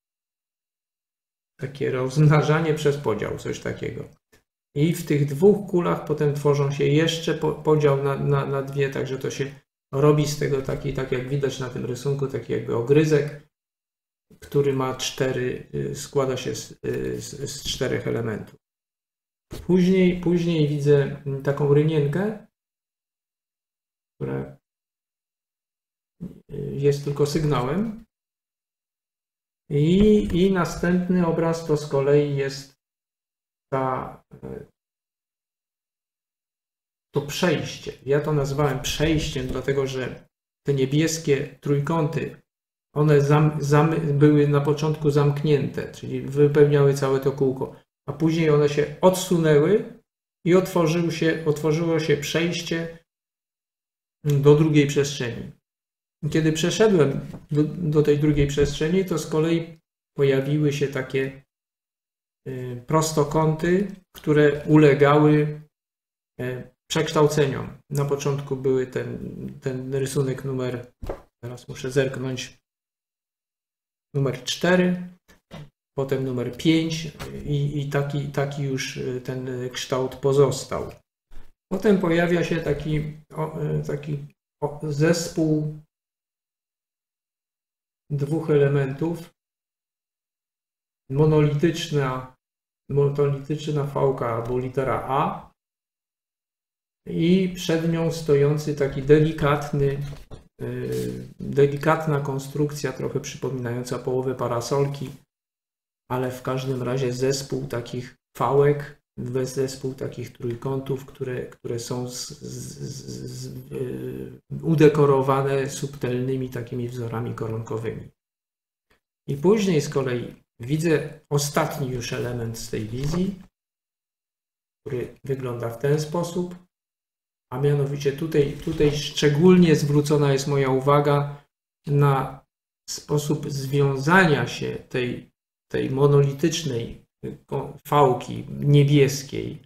Takie rozmnażanie przez podział, coś takiego. I w tych dwóch kulach potem tworzą się jeszcze podział na, na, na dwie, także to się robi z tego taki, tak jak widać na tym rysunku, taki jakby ogryzek, który ma cztery, składa się z, z, z czterech elementów. Później, później widzę taką rynienkę, która jest tylko sygnałem. I, I następny obraz to z kolei jest ta, to przejście. Ja to nazwałem przejściem, dlatego że te niebieskie trójkąty, one zam, zam, były na początku zamknięte, czyli wypełniały całe to kółko, a później one się odsunęły i otworzył się, otworzyło się przejście do drugiej przestrzeni. Kiedy przeszedłem do, do tej drugiej przestrzeni, to z kolei pojawiły się takie y, prostokąty, które ulegały y, przekształceniom. Na początku były ten, ten rysunek numer, teraz muszę zerknąć, numer cztery, potem numer pięć i, i taki, taki już ten kształt pozostał. Potem pojawia się taki, o, taki o, zespół dwóch elementów, monolityczna, monolityczna fałka albo litera A i przed nią stojący taki delikatny, yy, delikatna konstrukcja, trochę przypominająca połowę parasolki, ale w każdym razie zespół takich fałek, zespół takich trójkątów, które, które są z, z, z, yy, udekorowane subtelnymi takimi wzorami koronkowymi. I później z kolei widzę ostatni już element z tej wizji, który wygląda w ten sposób, a mianowicie tutaj, tutaj szczególnie zwrócona jest moja uwaga na sposób związania się tej, tej monolitycznej fałki niebieskiej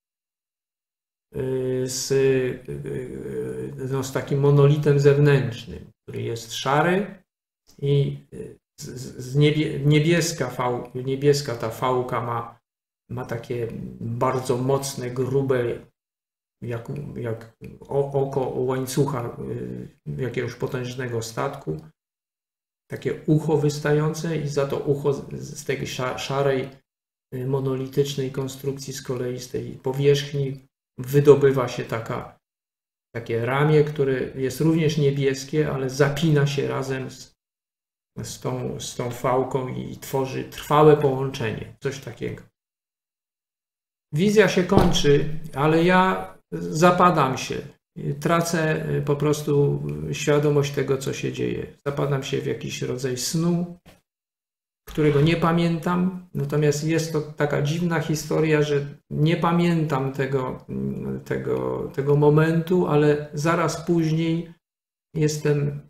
z, no, z takim monolitem zewnętrznym, który jest szary i z, z niebie, niebieska, fał, niebieska ta fałka ma, ma takie bardzo mocne, grube, jak, jak oko łańcucha jakiegoś potężnego statku, takie ucho wystające i za to ucho z tej szarej, monolitycznej konstrukcji z kolei, z tej powierzchni wydobywa się taka, takie ramię, które jest również niebieskie, ale zapina się razem z, z, tą, z tą fałką i tworzy trwałe połączenie, coś takiego. Wizja się kończy, ale ja zapadam się, tracę po prostu świadomość tego, co się dzieje. Zapadam się w jakiś rodzaj snu, którego nie pamiętam, natomiast jest to taka dziwna historia, że nie pamiętam tego, tego, tego momentu, ale zaraz później jestem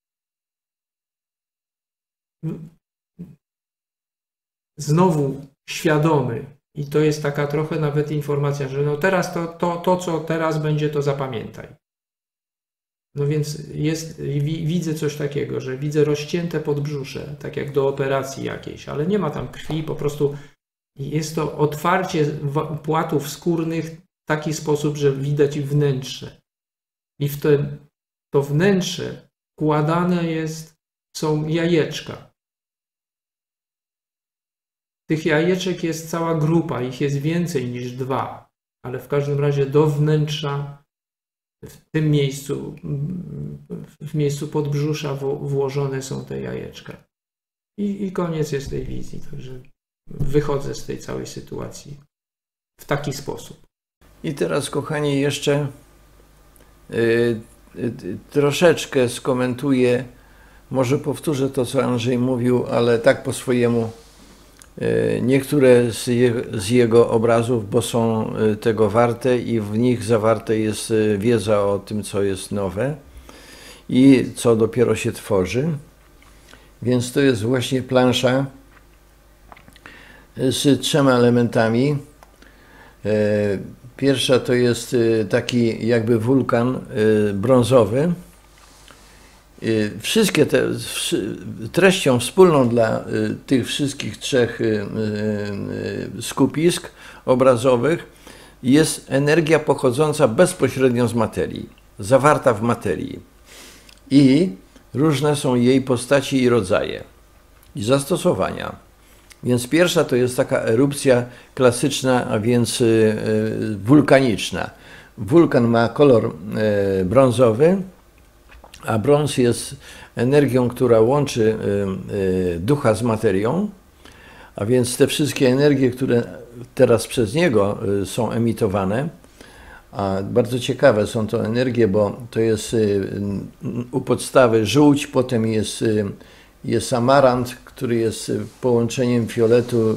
znowu świadomy i to jest taka trochę nawet informacja, że no teraz to, to, to co teraz będzie, to zapamiętaj. No więc jest, widzę coś takiego, że widzę rozcięte podbrzusze, tak jak do operacji jakiejś, ale nie ma tam krwi, po prostu jest to otwarcie płatów skórnych w taki sposób, że widać wnętrze. I w te, to wnętrze wkładane jest, są jajeczka. Tych jajeczek jest cała grupa, ich jest więcej niż dwa, ale w każdym razie do wnętrza w tym miejscu, w miejscu podbrzusza włożone są te jajeczka. I, i koniec jest tej wizji. Także wychodzę z tej całej sytuacji w taki sposób. I teraz, kochani, jeszcze y, y, troszeczkę skomentuję, może powtórzę to, co Andrzej mówił, ale tak po swojemu. Niektóre z, je, z jego obrazów, bo są tego warte i w nich zawarte jest wiedza o tym, co jest nowe i co dopiero się tworzy. Więc to jest właśnie plansza z trzema elementami. Pierwsza to jest taki jakby wulkan brązowy. Wszystkie te, treścią wspólną dla tych wszystkich trzech skupisk obrazowych jest energia pochodząca bezpośrednio z materii, zawarta w materii. I różne są jej postaci i rodzaje i zastosowania. Więc pierwsza to jest taka erupcja klasyczna, a więc wulkaniczna. Wulkan ma kolor brązowy, a brąz jest energią, która łączy ducha z materią, a więc te wszystkie energie, które teraz przez niego są emitowane, a bardzo ciekawe są to energie, bo to jest u podstawy żółć, potem jest, jest amarant, który jest połączeniem fioletu,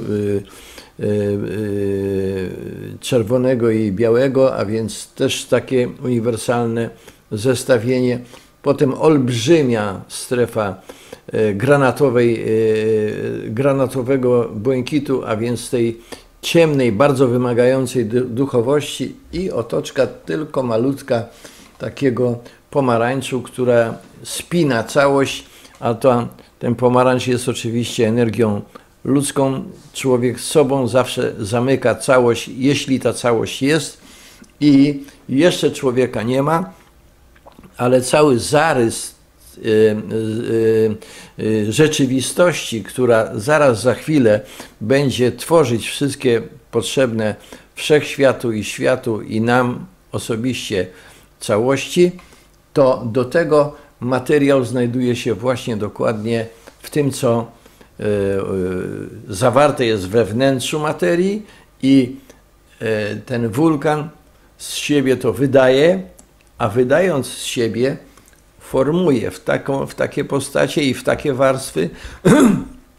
czerwonego i białego, a więc też takie uniwersalne zestawienie. Potem olbrzymia strefa granatowej, granatowego błękitu, a więc tej ciemnej, bardzo wymagającej duchowości i otoczka tylko malutka takiego pomarańczu, która spina całość, a to, ten pomarańcz jest oczywiście energią ludzką. Człowiek z sobą zawsze zamyka całość, jeśli ta całość jest i jeszcze człowieka nie ma, ale cały zarys y, y, y, rzeczywistości, która zaraz za chwilę będzie tworzyć wszystkie potrzebne wszechświatu i światu i nam osobiście całości, to do tego materiał znajduje się właśnie dokładnie w tym, co y, y, zawarte jest we wnętrzu materii i y, ten wulkan z siebie to wydaje, a wydając z siebie formuje w, taką, w takie postacie i w takie warstwy,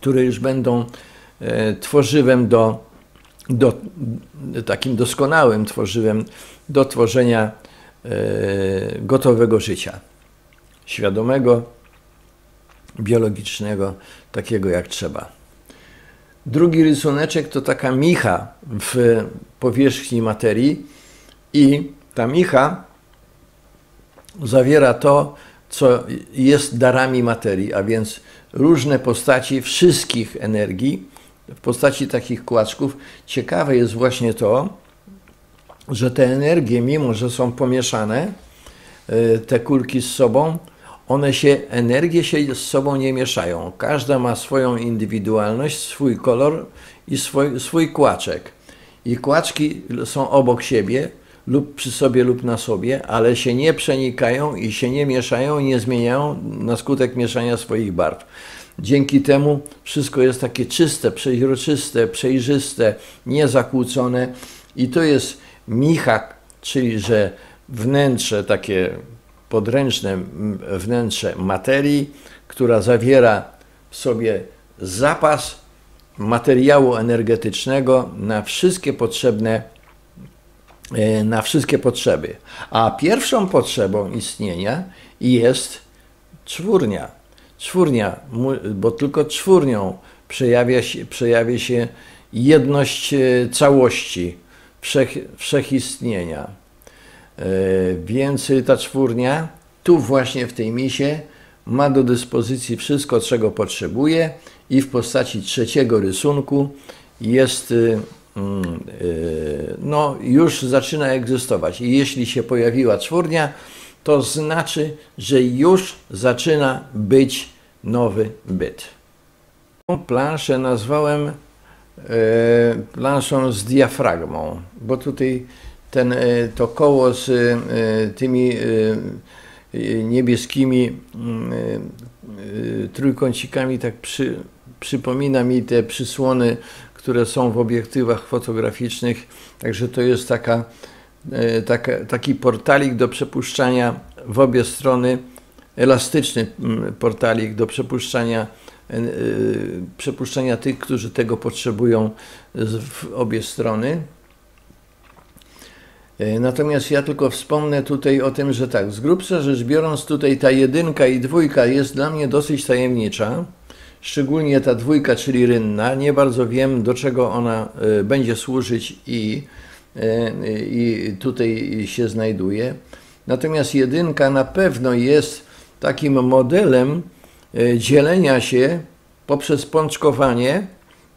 które już będą tworzywem do, do takim doskonałym tworzywem do tworzenia gotowego życia. Świadomego, biologicznego, takiego jak trzeba. Drugi rysuneczek to taka micha w powierzchni materii i ta micha zawiera to, co jest darami materii, a więc różne postaci wszystkich energii w postaci takich kłaczków. Ciekawe jest właśnie to, że te energie, mimo że są pomieszane, te kulki z sobą, one się, energie się z sobą nie mieszają. Każda ma swoją indywidualność, swój kolor i swój, swój kłaczek. I kłaczki są obok siebie, lub przy sobie, lub na sobie, ale się nie przenikają i się nie mieszają i nie zmieniają na skutek mieszania swoich barw. Dzięki temu wszystko jest takie czyste, przeźroczyste, przejrzyste, niezakłócone i to jest micha, czyli że wnętrze, takie podręczne wnętrze materii, która zawiera w sobie zapas materiału energetycznego na wszystkie potrzebne, na wszystkie potrzeby. A pierwszą potrzebą istnienia jest czwórnia. Czwórnia, bo tylko czwórnią przejawia się, przejawia się jedność całości, wszech, wszechistnienia. Więc ta czwórnia tu właśnie w tej misie ma do dyspozycji wszystko, czego potrzebuje i w postaci trzeciego rysunku jest, no już zaczyna egzystować. I jeśli się pojawiła czwórnia, to znaczy, że już zaczyna być nowy byt. Tą planszę nazwałem planszą z diafragmą, bo tutaj ten, to koło z tymi niebieskimi trójkącikami tak przy, przypomina mi te przysłony, które są w obiektywach fotograficznych. Także to jest taka, taka, taki portalik do przepuszczania w obie strony, elastyczny portalik do przepuszczania, przepuszczania tych, którzy tego potrzebują w obie strony. Natomiast ja tylko wspomnę tutaj o tym, że tak, z grubsza rzecz biorąc, tutaj ta jedynka i dwójka jest dla mnie dosyć tajemnicza, szczególnie ta dwójka, czyli rynna. Nie bardzo wiem, do czego ona będzie służyć i, i tutaj się znajduje. Natomiast jedynka na pewno jest takim modelem dzielenia się poprzez pączkowanie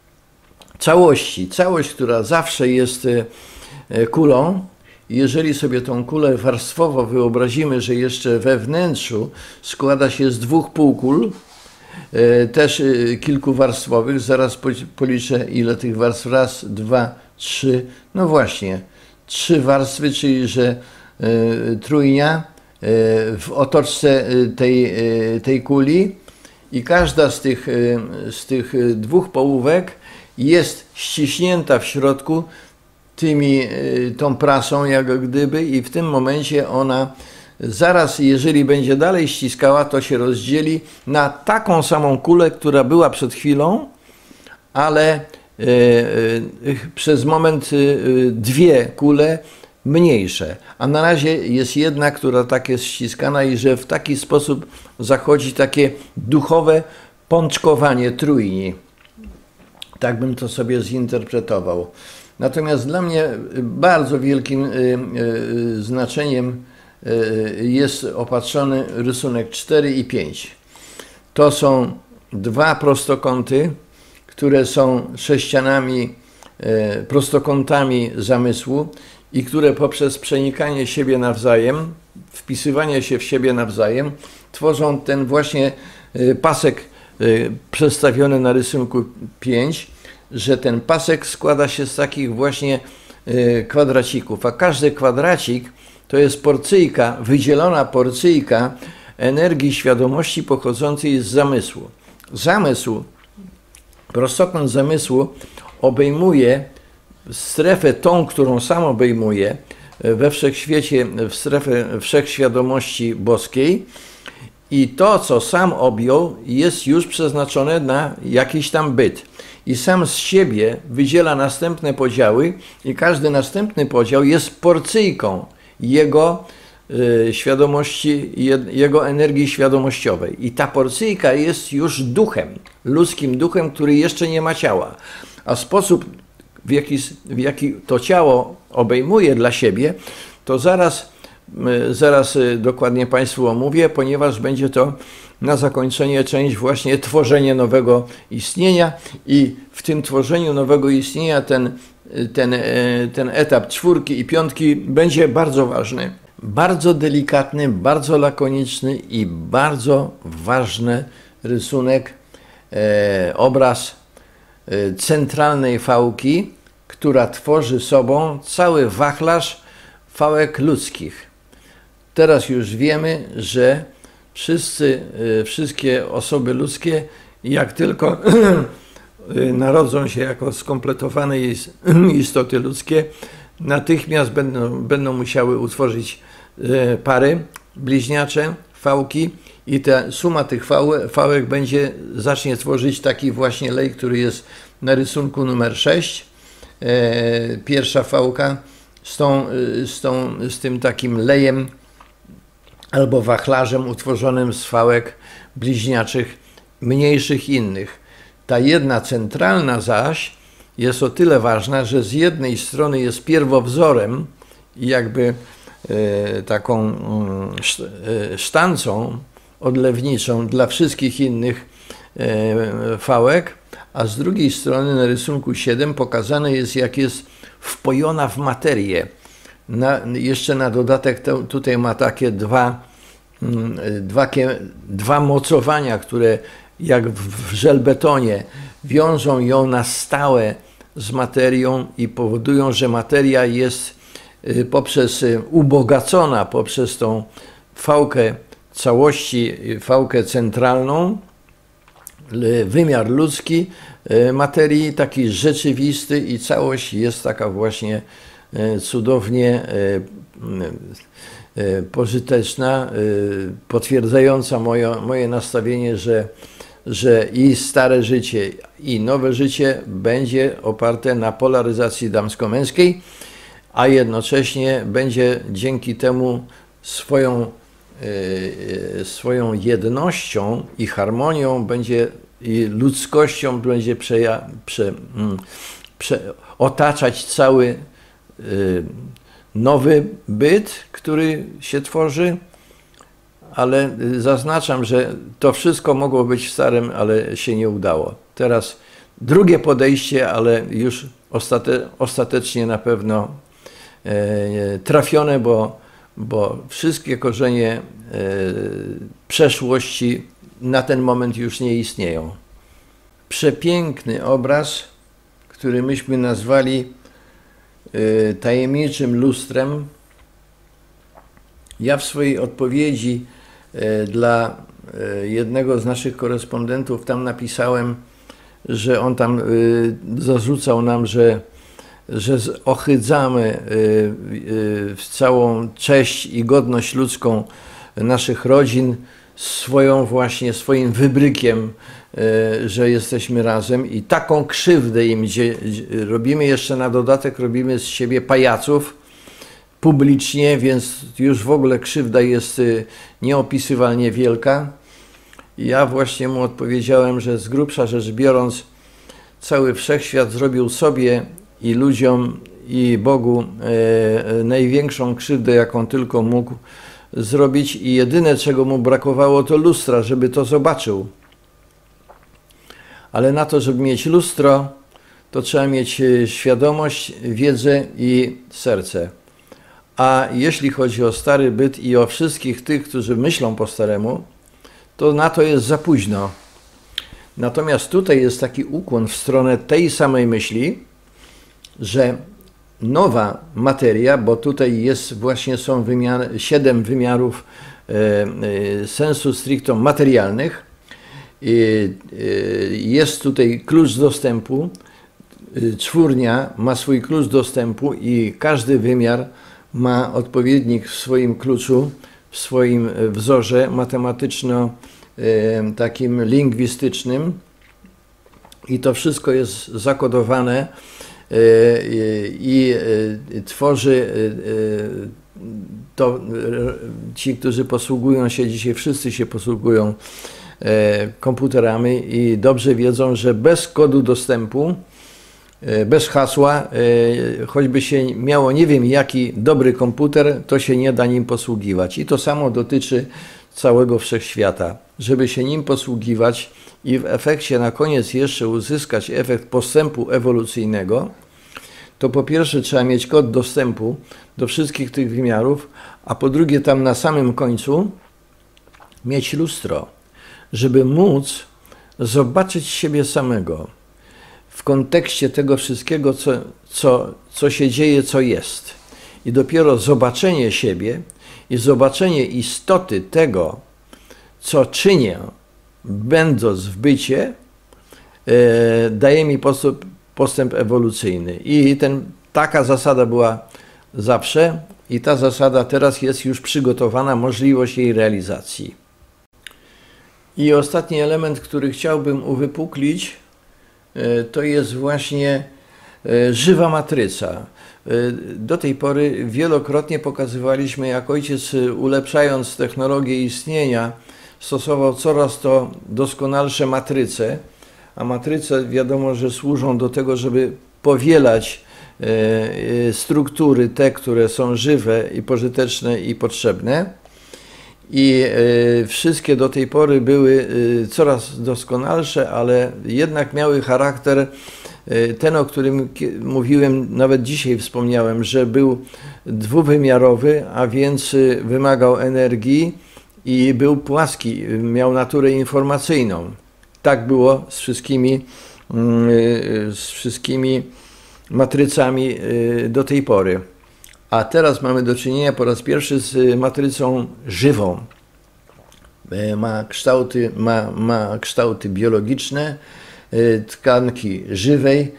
całości. Całość, która zawsze jest kulą. Jeżeli sobie tą kulę warstwowo wyobrazimy, że jeszcze we wnętrzu składa się z dwóch półkul, też kilkuwarstwowych, zaraz policzę, ile tych warstw, raz, dwa, trzy, no właśnie, trzy warstwy, czyli że trójnia w otoczce tej, tej kuli i każda z tych, z tych dwóch połówek jest ściśnięta w środku tymi, tą prasą jak gdyby i w tym momencie ona zaraz, jeżeli będzie dalej ściskała, to się rozdzieli na taką samą kulę, która była przed chwilą, ale y, y, przez moment y, dwie kule mniejsze. A na razie jest jedna, która tak jest ściskana i że w taki sposób zachodzi takie duchowe pączkowanie trójni. Tak bym to sobie zinterpretował. Natomiast dla mnie bardzo wielkim y, y, znaczeniem y, jest opatrzony rysunek cztery i pięć. To są dwa prostokąty, które są sześcianami, y, prostokątami zamysłu i które poprzez przenikanie siebie nawzajem, wpisywanie się w siebie nawzajem, tworzą ten właśnie y, pasek y, przedstawiony na rysunku pięć, że ten pasek składa się z takich właśnie y, kwadracików, a każdy kwadracik to jest porcyjka, wydzielona porcyjka energii świadomości pochodzącej z zamysłu. Zamysł, prostokąt zamysłu obejmuje strefę tą, którą sam obejmuje we wszechświecie, w strefę wszechświadomości boskiej i to, co sam objął, jest już przeznaczone na jakiś tam byt. I sam z siebie wydziela następne podziały i każdy następny podział jest porcyjką jego y, świadomości, je, jego energii świadomościowej. I ta porcyjka jest już duchem, ludzkim duchem, który jeszcze nie ma ciała. A sposób, w jaki, w jaki to ciało obejmuje dla siebie, to zaraz, y, zaraz y, dokładnie Państwu omówię, ponieważ będzie to na zakończenie część właśnie tworzenie nowego istnienia i w tym tworzeniu nowego istnienia ten, ten, ten etap czwórki i piątki będzie bardzo ważny. Bardzo delikatny, bardzo lakoniczny i bardzo ważny rysunek, e, obraz e, centralnej fałki, która tworzy sobą cały wachlarz fałek ludzkich. Teraz już wiemy, że Wszyscy, wszystkie osoby ludzkie, jak tylko narodzą się jako skompletowane istoty ludzkie, natychmiast będą, będą musiały utworzyć pary bliźniacze, fałki i ta suma tych fałek, fałek będzie, zacznie tworzyć taki właśnie lej, który jest na rysunku numer sześć. Pierwsza fałka z, tą, z, tą, z tym takim lejem albo wachlarzem utworzonym z fałek bliźniaczych, mniejszych innych. Ta jedna centralna zaś jest o tyle ważna, że z jednej strony jest pierwowzorem i jakby e, taką e, sztancą odlewniczą dla wszystkich innych e, fałek, a z drugiej strony na rysunku siedem pokazane jest, jak jest wpojona w materię. Na, jeszcze na dodatek to, tutaj ma takie dwa, dwa, dwa mocowania, które jak w żelbetonie wiążą ją na stałe z materią i powodują, że materia jest poprzez ubogacona poprzez tą fałkę całości, fałkę centralną, wymiar ludzki materii, taki rzeczywisty i całość jest taka właśnie cudownie pożyteczna, potwierdzająca moje, moje nastawienie, że, że i stare życie, i nowe życie będzie oparte na polaryzacji damsko-męskiej, a jednocześnie będzie dzięki temu swoją, swoją jednością i harmonią będzie i ludzkością będzie przeja, prze, prze, otaczać cały nowy byt, który się tworzy, ale zaznaczam, że to wszystko mogło być w starym, ale się nie udało. Teraz drugie podejście, ale już ostate, ostatecznie na pewno e, trafione, bo, bo wszystkie korzenie e, przeszłości na ten moment już nie istnieją. Przepiękny obraz, który myśmy nazwali e, tajemniczym lustrem. Ja w swojej odpowiedzi e, dla e, jednego z naszych korespondentów tam napisałem, że on tam y, zarzucał nam, że, że ohydzamy y, y, w całą cześć i godność ludzką naszych rodzin swoją właśnie, swoim wybrykiem, y, że jesteśmy razem i taką krzywdę im gdzie, robimy, jeszcze na dodatek robimy z siebie pajaców publicznie, więc już w ogóle krzywda jest y, nieopisywalnie wielka. Ja właśnie mu odpowiedziałem, że z grubsza rzecz biorąc, cały wszechświat zrobił sobie i ludziom, i Bogu e, największą krzywdę, jaką tylko mógł zrobić, i jedyne, czego mu brakowało, to lustra, żeby to zobaczył. Ale na to, żeby mieć lustro, to trzeba mieć świadomość, wiedzę i serce. A jeśli chodzi o stary byt i o wszystkich tych, którzy myślą po staremu, to na to jest za późno. Natomiast tutaj jest taki ukłon w stronę tej samej myśli, że nowa materia, bo tutaj jest właśnie są wymiar, siedem wymiarów e, e, sensu stricto materialnych, e, e, jest tutaj klucz dostępu, e, czwórnia ma swój klucz dostępu i każdy wymiar ma odpowiednik w swoim kluczu, w swoim wzorze matematyczno takim lingwistycznym i to wszystko jest zakodowane i tworzy to ci, którzy posługują się dzisiaj, wszyscy się posługują komputerami i dobrze wiedzą, że bez kodu dostępu, bez hasła, choćby się miało nie wiem jaki dobry komputer, to się nie da nim posługiwać. I to samo dotyczy całego wszechświata. Żeby się nim posługiwać i w efekcie na koniec jeszcze uzyskać efekt postępu ewolucyjnego, to po pierwsze trzeba mieć kod dostępu do wszystkich tych wymiarów, a po drugie tam na samym końcu mieć lustro, żeby móc zobaczyć siebie samego w kontekście tego wszystkiego, co, co, co się dzieje, co jest. I dopiero zobaczenie siebie i zobaczenie istoty tego, co czynię, będąc w bycie, e, daje mi postęp, postęp ewolucyjny. I ten, taka zasada była zawsze i ta zasada teraz jest już przygotowana, możliwość jej realizacji. I ostatni element, który chciałbym uwypuklić, to jest właśnie żywa matryca. Do tej pory wielokrotnie pokazywaliśmy, jak ojciec, ulepszając technologię istnienia, stosował coraz to doskonalsze matryce, a matryce wiadomo, że służą do tego, żeby powielać struktury te, które są żywe i pożyteczne i potrzebne. I wszystkie do tej pory były coraz doskonalsze, ale jednak miały charakter ten, o którym mówiłem, nawet dzisiaj wspomniałem, że był dwuwymiarowy, a więc wymagał energii i był płaski, miał naturę informacyjną. Tak było z wszystkimi, z wszystkimi matrycami do tej pory. A teraz mamy do czynienia po raz pierwszy z matrycą żywą. Ma kształty, ma, ma kształty biologiczne, tkanki żywej,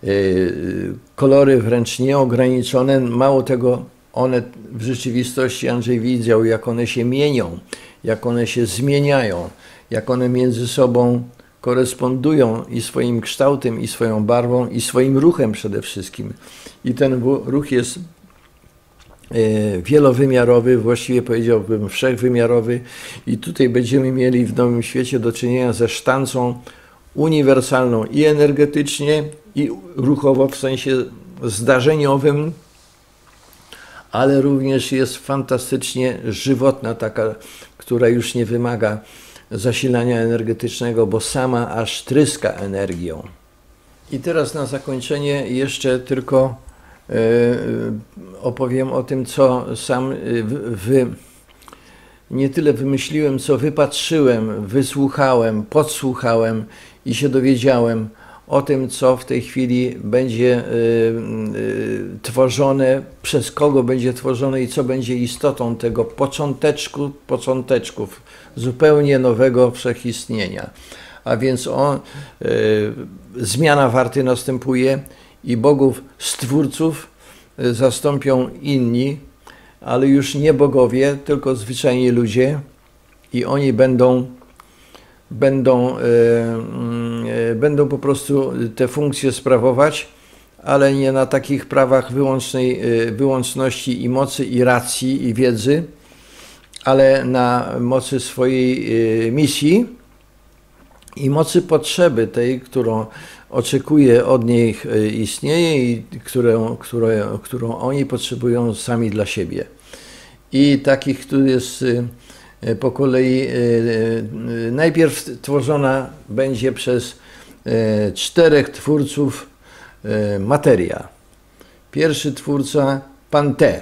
kolory wręcz nieograniczone. Mało tego, one w rzeczywistości Andrzej widział, jak one się mienią, jak one się zmieniają, jak one między sobą korespondują i swoim kształtem, i swoją barwą, i swoim ruchem przede wszystkim. I ten ruch jest wielowymiarowy, właściwie powiedziałbym wszechwymiarowy i tutaj będziemy mieli w Nowym Świecie do czynienia ze sztancą uniwersalną i energetycznie, i ruchowo w sensie zdarzeniowym, ale również jest fantastycznie żywotna, taka, która już nie wymaga zasilania energetycznego, bo sama aż tryska energią. I teraz na zakończenie jeszcze tylko opowiem o tym, co sam wy, nie tyle wymyśliłem, co wypatrzyłem, wysłuchałem, podsłuchałem i się dowiedziałem o tym, co w tej chwili będzie tworzone, przez kogo będzie tworzone i co będzie istotą tego począteczku, począteczków zupełnie nowego wszechistnienia. A więc on, zmiana warty następuje i bogów stwórców zastąpią inni, ale już nie bogowie, tylko zwyczajni ludzie i oni będą, będą, e, będą po prostu te funkcje sprawować, ale nie na takich prawach wyłącznej, wyłączności i mocy, i racji, i wiedzy, ale na mocy swojej misji i mocy potrzeby tej, którą oczekuje od nich istnieje i którą, którą, którą oni potrzebują sami dla siebie. I takich tu jest po kolei, najpierw tworzona będzie przez czterech twórców materia. Pierwszy twórca, Pan Te,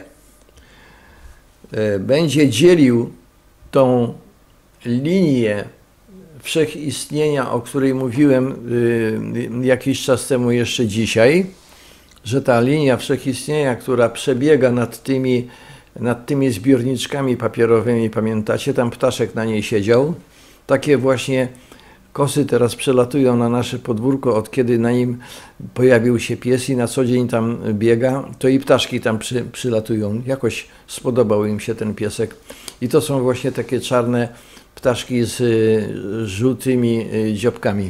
będzie dzielił tą linię wszechistnienia, o której mówiłem jakiś czas temu jeszcze dzisiaj, że ta linia wszechistnienia, która przebiega nad tymi, nad tymi zbiorniczkami papierowymi, pamiętacie, tam ptaszek na niej siedział, takie właśnie kosy teraz przelatują na nasze podwórko, od kiedy na nim pojawił się pies i na co dzień tam biega, to i ptaszki tam przy, przylatują. Jakoś spodobał im się ten piesek I to są właśnie takie czarne ptaszki z żółtymi dziobkami.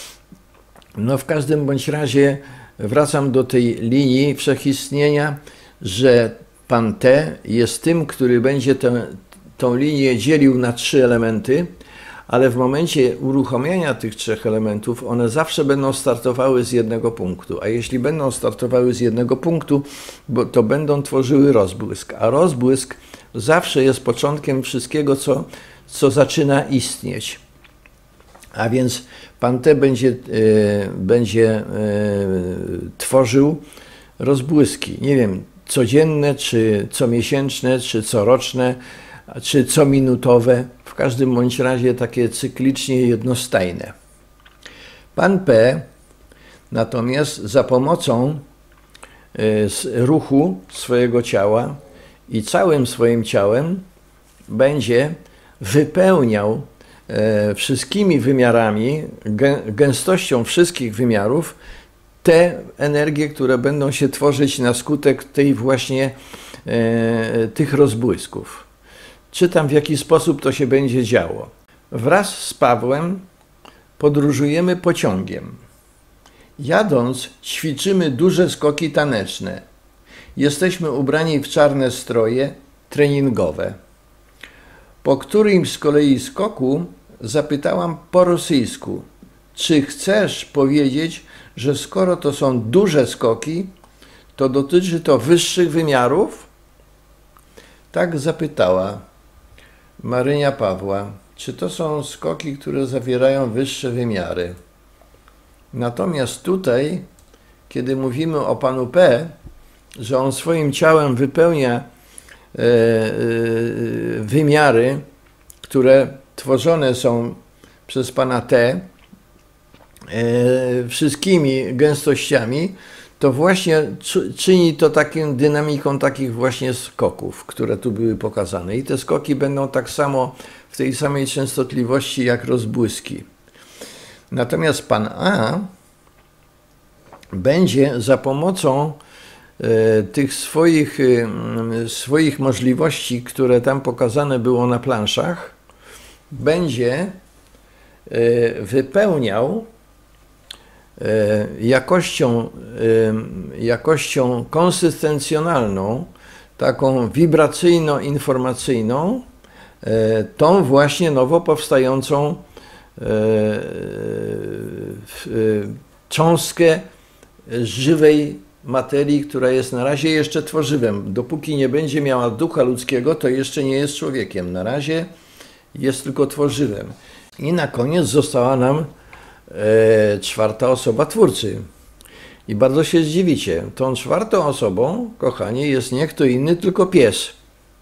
No w każdym bądź razie wracam do tej linii wszechistnienia, że Pan T jest tym, który będzie tę, tą linię dzielił na trzy elementy, ale w momencie uruchomienia tych trzech elementów one zawsze będą startowały z jednego punktu, a jeśli będą startowały z jednego punktu, bo to będą tworzyły rozbłysk, a rozbłysk zawsze jest początkiem wszystkiego, co, co zaczyna istnieć. A więc Pan T będzie, yy, będzie yy, tworzył rozbłyski, nie wiem, codzienne, czy comiesięczne, czy coroczne, czy cominutowe, w każdym bądź razie takie cyklicznie jednostajne. Pan P natomiast za pomocą ruchu swojego ciała i całym swoim ciałem będzie wypełniał wszystkimi wymiarami, gęstością wszystkich wymiarów te energie, które będą się tworzyć na skutek tej właśnie tych rozbłysków. Czytam, w jaki sposób to się będzie działo. Wraz z Pawłem podróżujemy pociągiem. Jadąc, ćwiczymy duże skoki taneczne. Jesteśmy ubrani w czarne stroje treningowe. Po którymś z kolei skoku zapytałam po rosyjsku, czy chcesz powiedzieć, że skoro to są duże skoki, to dotyczy to wyższych wymiarów? Tak zapytała Marynia Pawła, czy to są skoki, które zawierają wyższe wymiary. Natomiast tutaj, kiedy mówimy o Panu P, że on swoim ciałem wypełnia e, e, wymiary, które tworzone są przez Pana T, e, wszystkimi gęstościami, to właśnie czyni to taką dynamiką takich właśnie skoków, które tu były pokazane. I te skoki będą tak samo w tej samej częstotliwości jak rozbłyski. Natomiast Pan A będzie za pomocą e, tych swoich, e, swoich możliwości, które tam pokazane było na planszach, będzie e, wypełniał jakością, jakością konsystencjonalną, taką wibracyjno-informacyjną, tą właśnie nowo powstającą cząstkę żywej materii, która jest na razie jeszcze tworzywem. Dopóki nie będzie miała ducha ludzkiego, to jeszcze nie jest człowiekiem. Na razie jest tylko tworzywem. I na koniec została nam E, czwarta osoba Twórcy. I bardzo się zdziwicie, tą czwartą osobą, kochani, jest nie kto inny, tylko pies.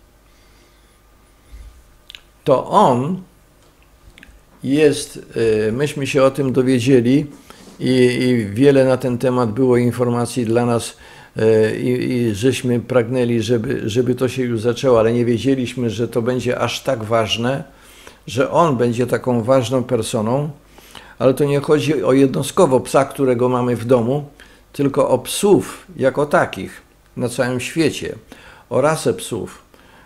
To on jest, e, myśmy się o tym dowiedzieli i, i wiele na ten temat było informacji dla nas e, i, i żeśmy pragnęli, żeby, żeby to się już zaczęło, ale nie wiedzieliśmy, że to będzie aż tak ważne, że on będzie taką ważną personą. Ale to nie chodzi o jednostkowo psa, którego mamy w domu, tylko o psów jako takich na całym świecie, o rasę psów,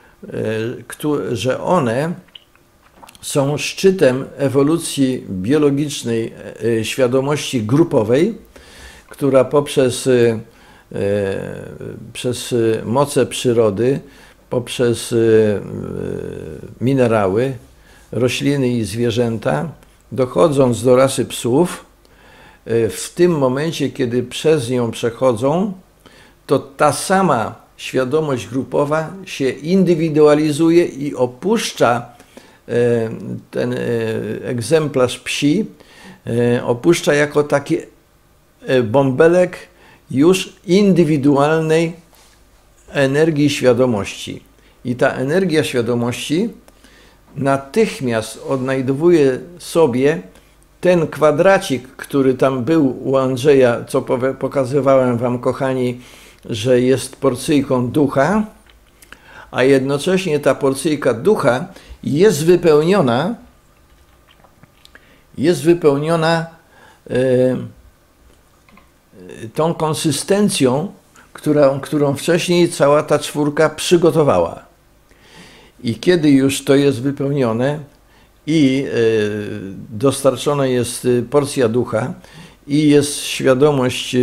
że one są szczytem ewolucji biologicznej świadomości grupowej, która poprzez, przez moce przyrody, poprzez minerały, rośliny i zwierzęta, dochodząc do rasy psów, w tym momencie, kiedy przez nią przechodzą, to ta sama świadomość grupowa się indywidualizuje i opuszcza ten egzemplarz psi, opuszcza jako taki bąbelek już indywidualnej energii świadomości. I ta energia świadomości natychmiast odnajduje sobie ten kwadracik, który tam był u Andrzeja, co pokazywałem wam, kochani, że jest porcyjką ducha, a jednocześnie ta porcyjka ducha jest wypełniona, jest wypełniona e, tą konsystencją, którą, którą wcześniej cała ta czwórka przygotowała. I kiedy już to jest wypełnione i dostarczona jest porcja ducha i jest świadomość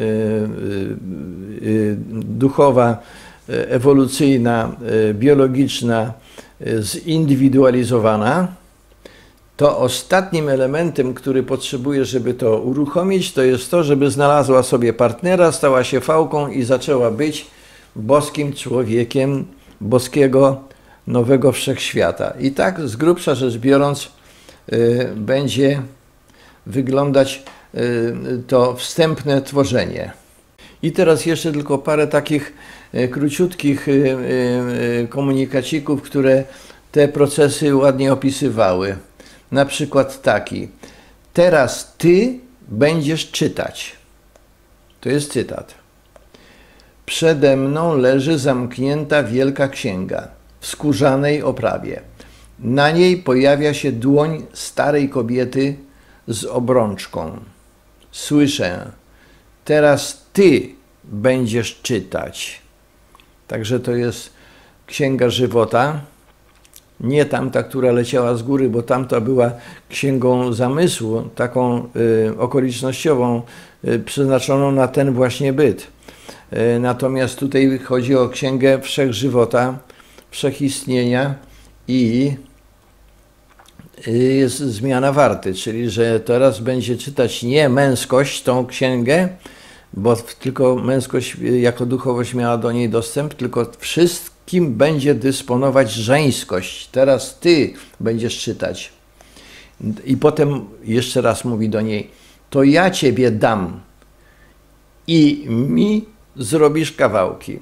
duchowa, ewolucyjna, biologiczna, zindywidualizowana, to ostatnim elementem, który potrzebuje, żeby to uruchomić, to jest to, żeby znalazła sobie partnera, stała się fałką i zaczęła być boskim człowiekiem boskiego nowego wszechświata. I tak z grubsza rzecz biorąc y, będzie wyglądać y, to wstępne tworzenie. I teraz jeszcze tylko parę takich y, króciutkich y, y, komunikacików, które te procesy ładnie opisywały. Na przykład taki: teraz ty będziesz czytać. To jest cytat. Przede mną leży zamknięta wielka księga w skórzanej oprawie. Na niej pojawia się dłoń starej kobiety z obrączką. Słyszę: teraz ty będziesz czytać. Także to jest księga żywota. Nie tamta, która leciała z góry, bo tamta była księgą zamysłu, taką y, okolicznościową, y, przeznaczoną na ten właśnie byt. Y, natomiast tutaj chodzi o księgę wszechżywota, wszechistnienia i y, jest zmiana warty, czyli że teraz będzie czytać nie męskość tą księgę, bo tylko męskość jako duchowość miała do niej dostęp, tylko wszystko, kim będzie dysponować żeńskość. Teraz ty będziesz czytać. I potem jeszcze raz mówi do niej: to ja ciebie dam i mi zrobisz kawałki.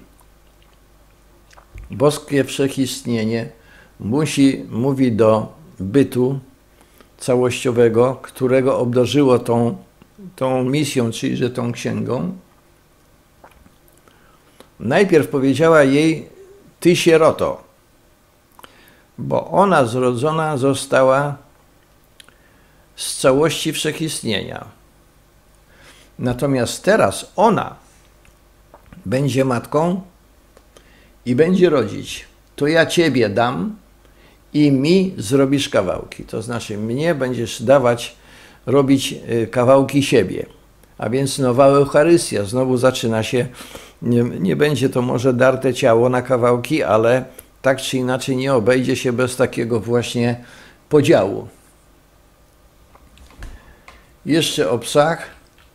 Boskie wszechistnienie musi, mówi do bytu całościowego, którego obdarzyło tą, tą misją, czyli że tą księgą. Najpierw powiedziała jej: ty sieroto, bo ona zrodzona została z całości wszechistnienia. Natomiast teraz ona będzie matką i będzie rodzić. To ja ciebie dam i mi zrobisz kawałki. To znaczy mnie będziesz dawać, robić kawałki siebie. A więc nowa Eucharystia znowu zaczyna się. Nie, nie będzie to może darte ciało na kawałki, ale tak czy inaczej nie obejdzie się bez takiego właśnie podziału. Jeszcze o psach.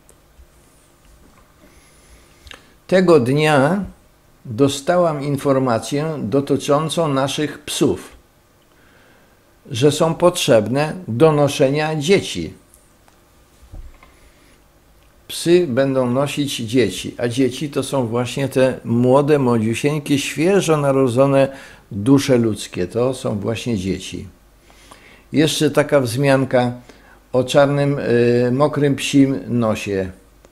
Tego dnia dostałam informację dotyczącą naszych psów, że są potrzebne do noszenia dzieci. Psy będą nosić dzieci, a dzieci to są właśnie te młode, młodziusieńkie, świeżo narodzone dusze ludzkie. To są właśnie dzieci. Jeszcze taka wzmianka o czarnym, y, mokrym psim nosie.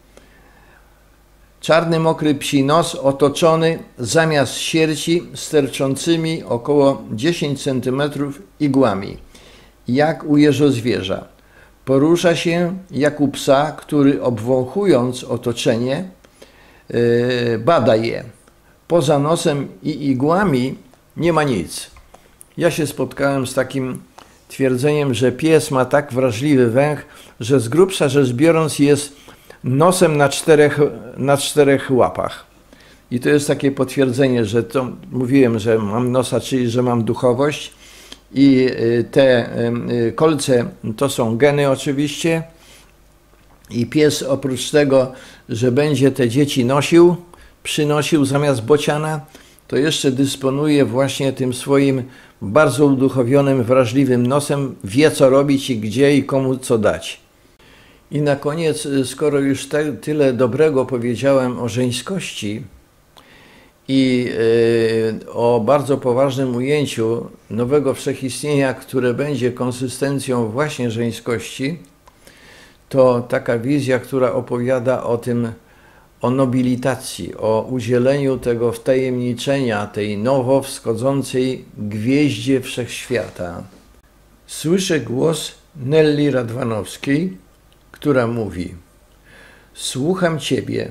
Czarny, mokry psi nos otoczony zamiast sierci sterczącymi około dziesięć centymetrów igłami, jak u jeżozwierza. Porusza się jak u psa, który obwąchując otoczenie yy, bada je. Poza nosem i igłami nie ma nic. Ja się spotkałem z takim twierdzeniem, że pies ma tak wrażliwy węch, że z grubsza rzecz biorąc jest nosem na czterech, na czterech łapach. I to jest takie potwierdzenie, że to mówiłem, że mam nosa, czyli że mam duchowość. I te kolce to są geny oczywiście. I pies oprócz tego, że będzie te dzieci nosił, przynosił zamiast bociana, to jeszcze dysponuje właśnie tym swoim bardzo uduchowionym, wrażliwym nosem, wie co robić i gdzie i komu co dać. I na koniec, skoro już te, tyle dobrego powiedziałem o żeńskości i yy, o bardzo poważnym ujęciu nowego wszechistnienia, które będzie konsystencją właśnie żeńskości, to taka wizja, która opowiada o tym, o nobilitacji, o udzieleniu tego wtajemniczenia tej nowo wschodzącej gwieździe wszechświata. Słyszę głos Nelli Radwanowskiej, która mówi: słucham Ciebie,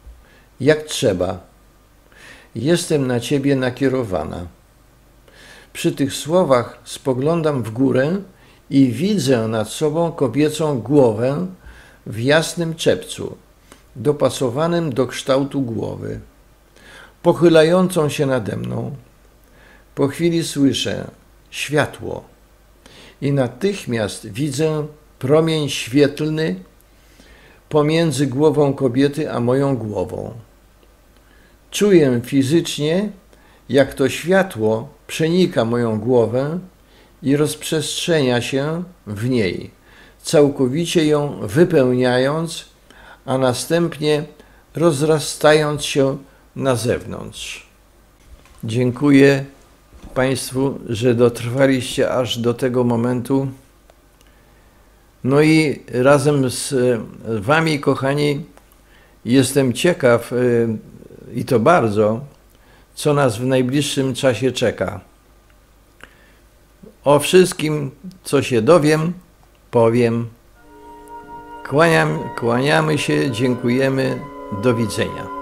jak trzeba. Jestem na Ciebie nakierowana. Przy tych słowach spoglądam w górę i widzę nad sobą kobiecą głowę w jasnym czepcu, dopasowanym do kształtu głowy, pochylającą się nade mną. Po chwili słyszę światło i natychmiast widzę promień świetlny pomiędzy głową kobiety a moją głową. Czuję fizycznie, jak to światło przenika moją głowę i rozprzestrzenia się w niej, całkowicie ją wypełniając, a następnie rozrastając się na zewnątrz. Dziękuję Państwu, że dotrwaliście aż do tego momentu. No i razem z Wami, kochani, jestem ciekaw, i to bardzo, co nas w najbliższym czasie czeka. O wszystkim, co się dowiem, powiem. Kłaniam, kłaniamy się, dziękujemy, do widzenia.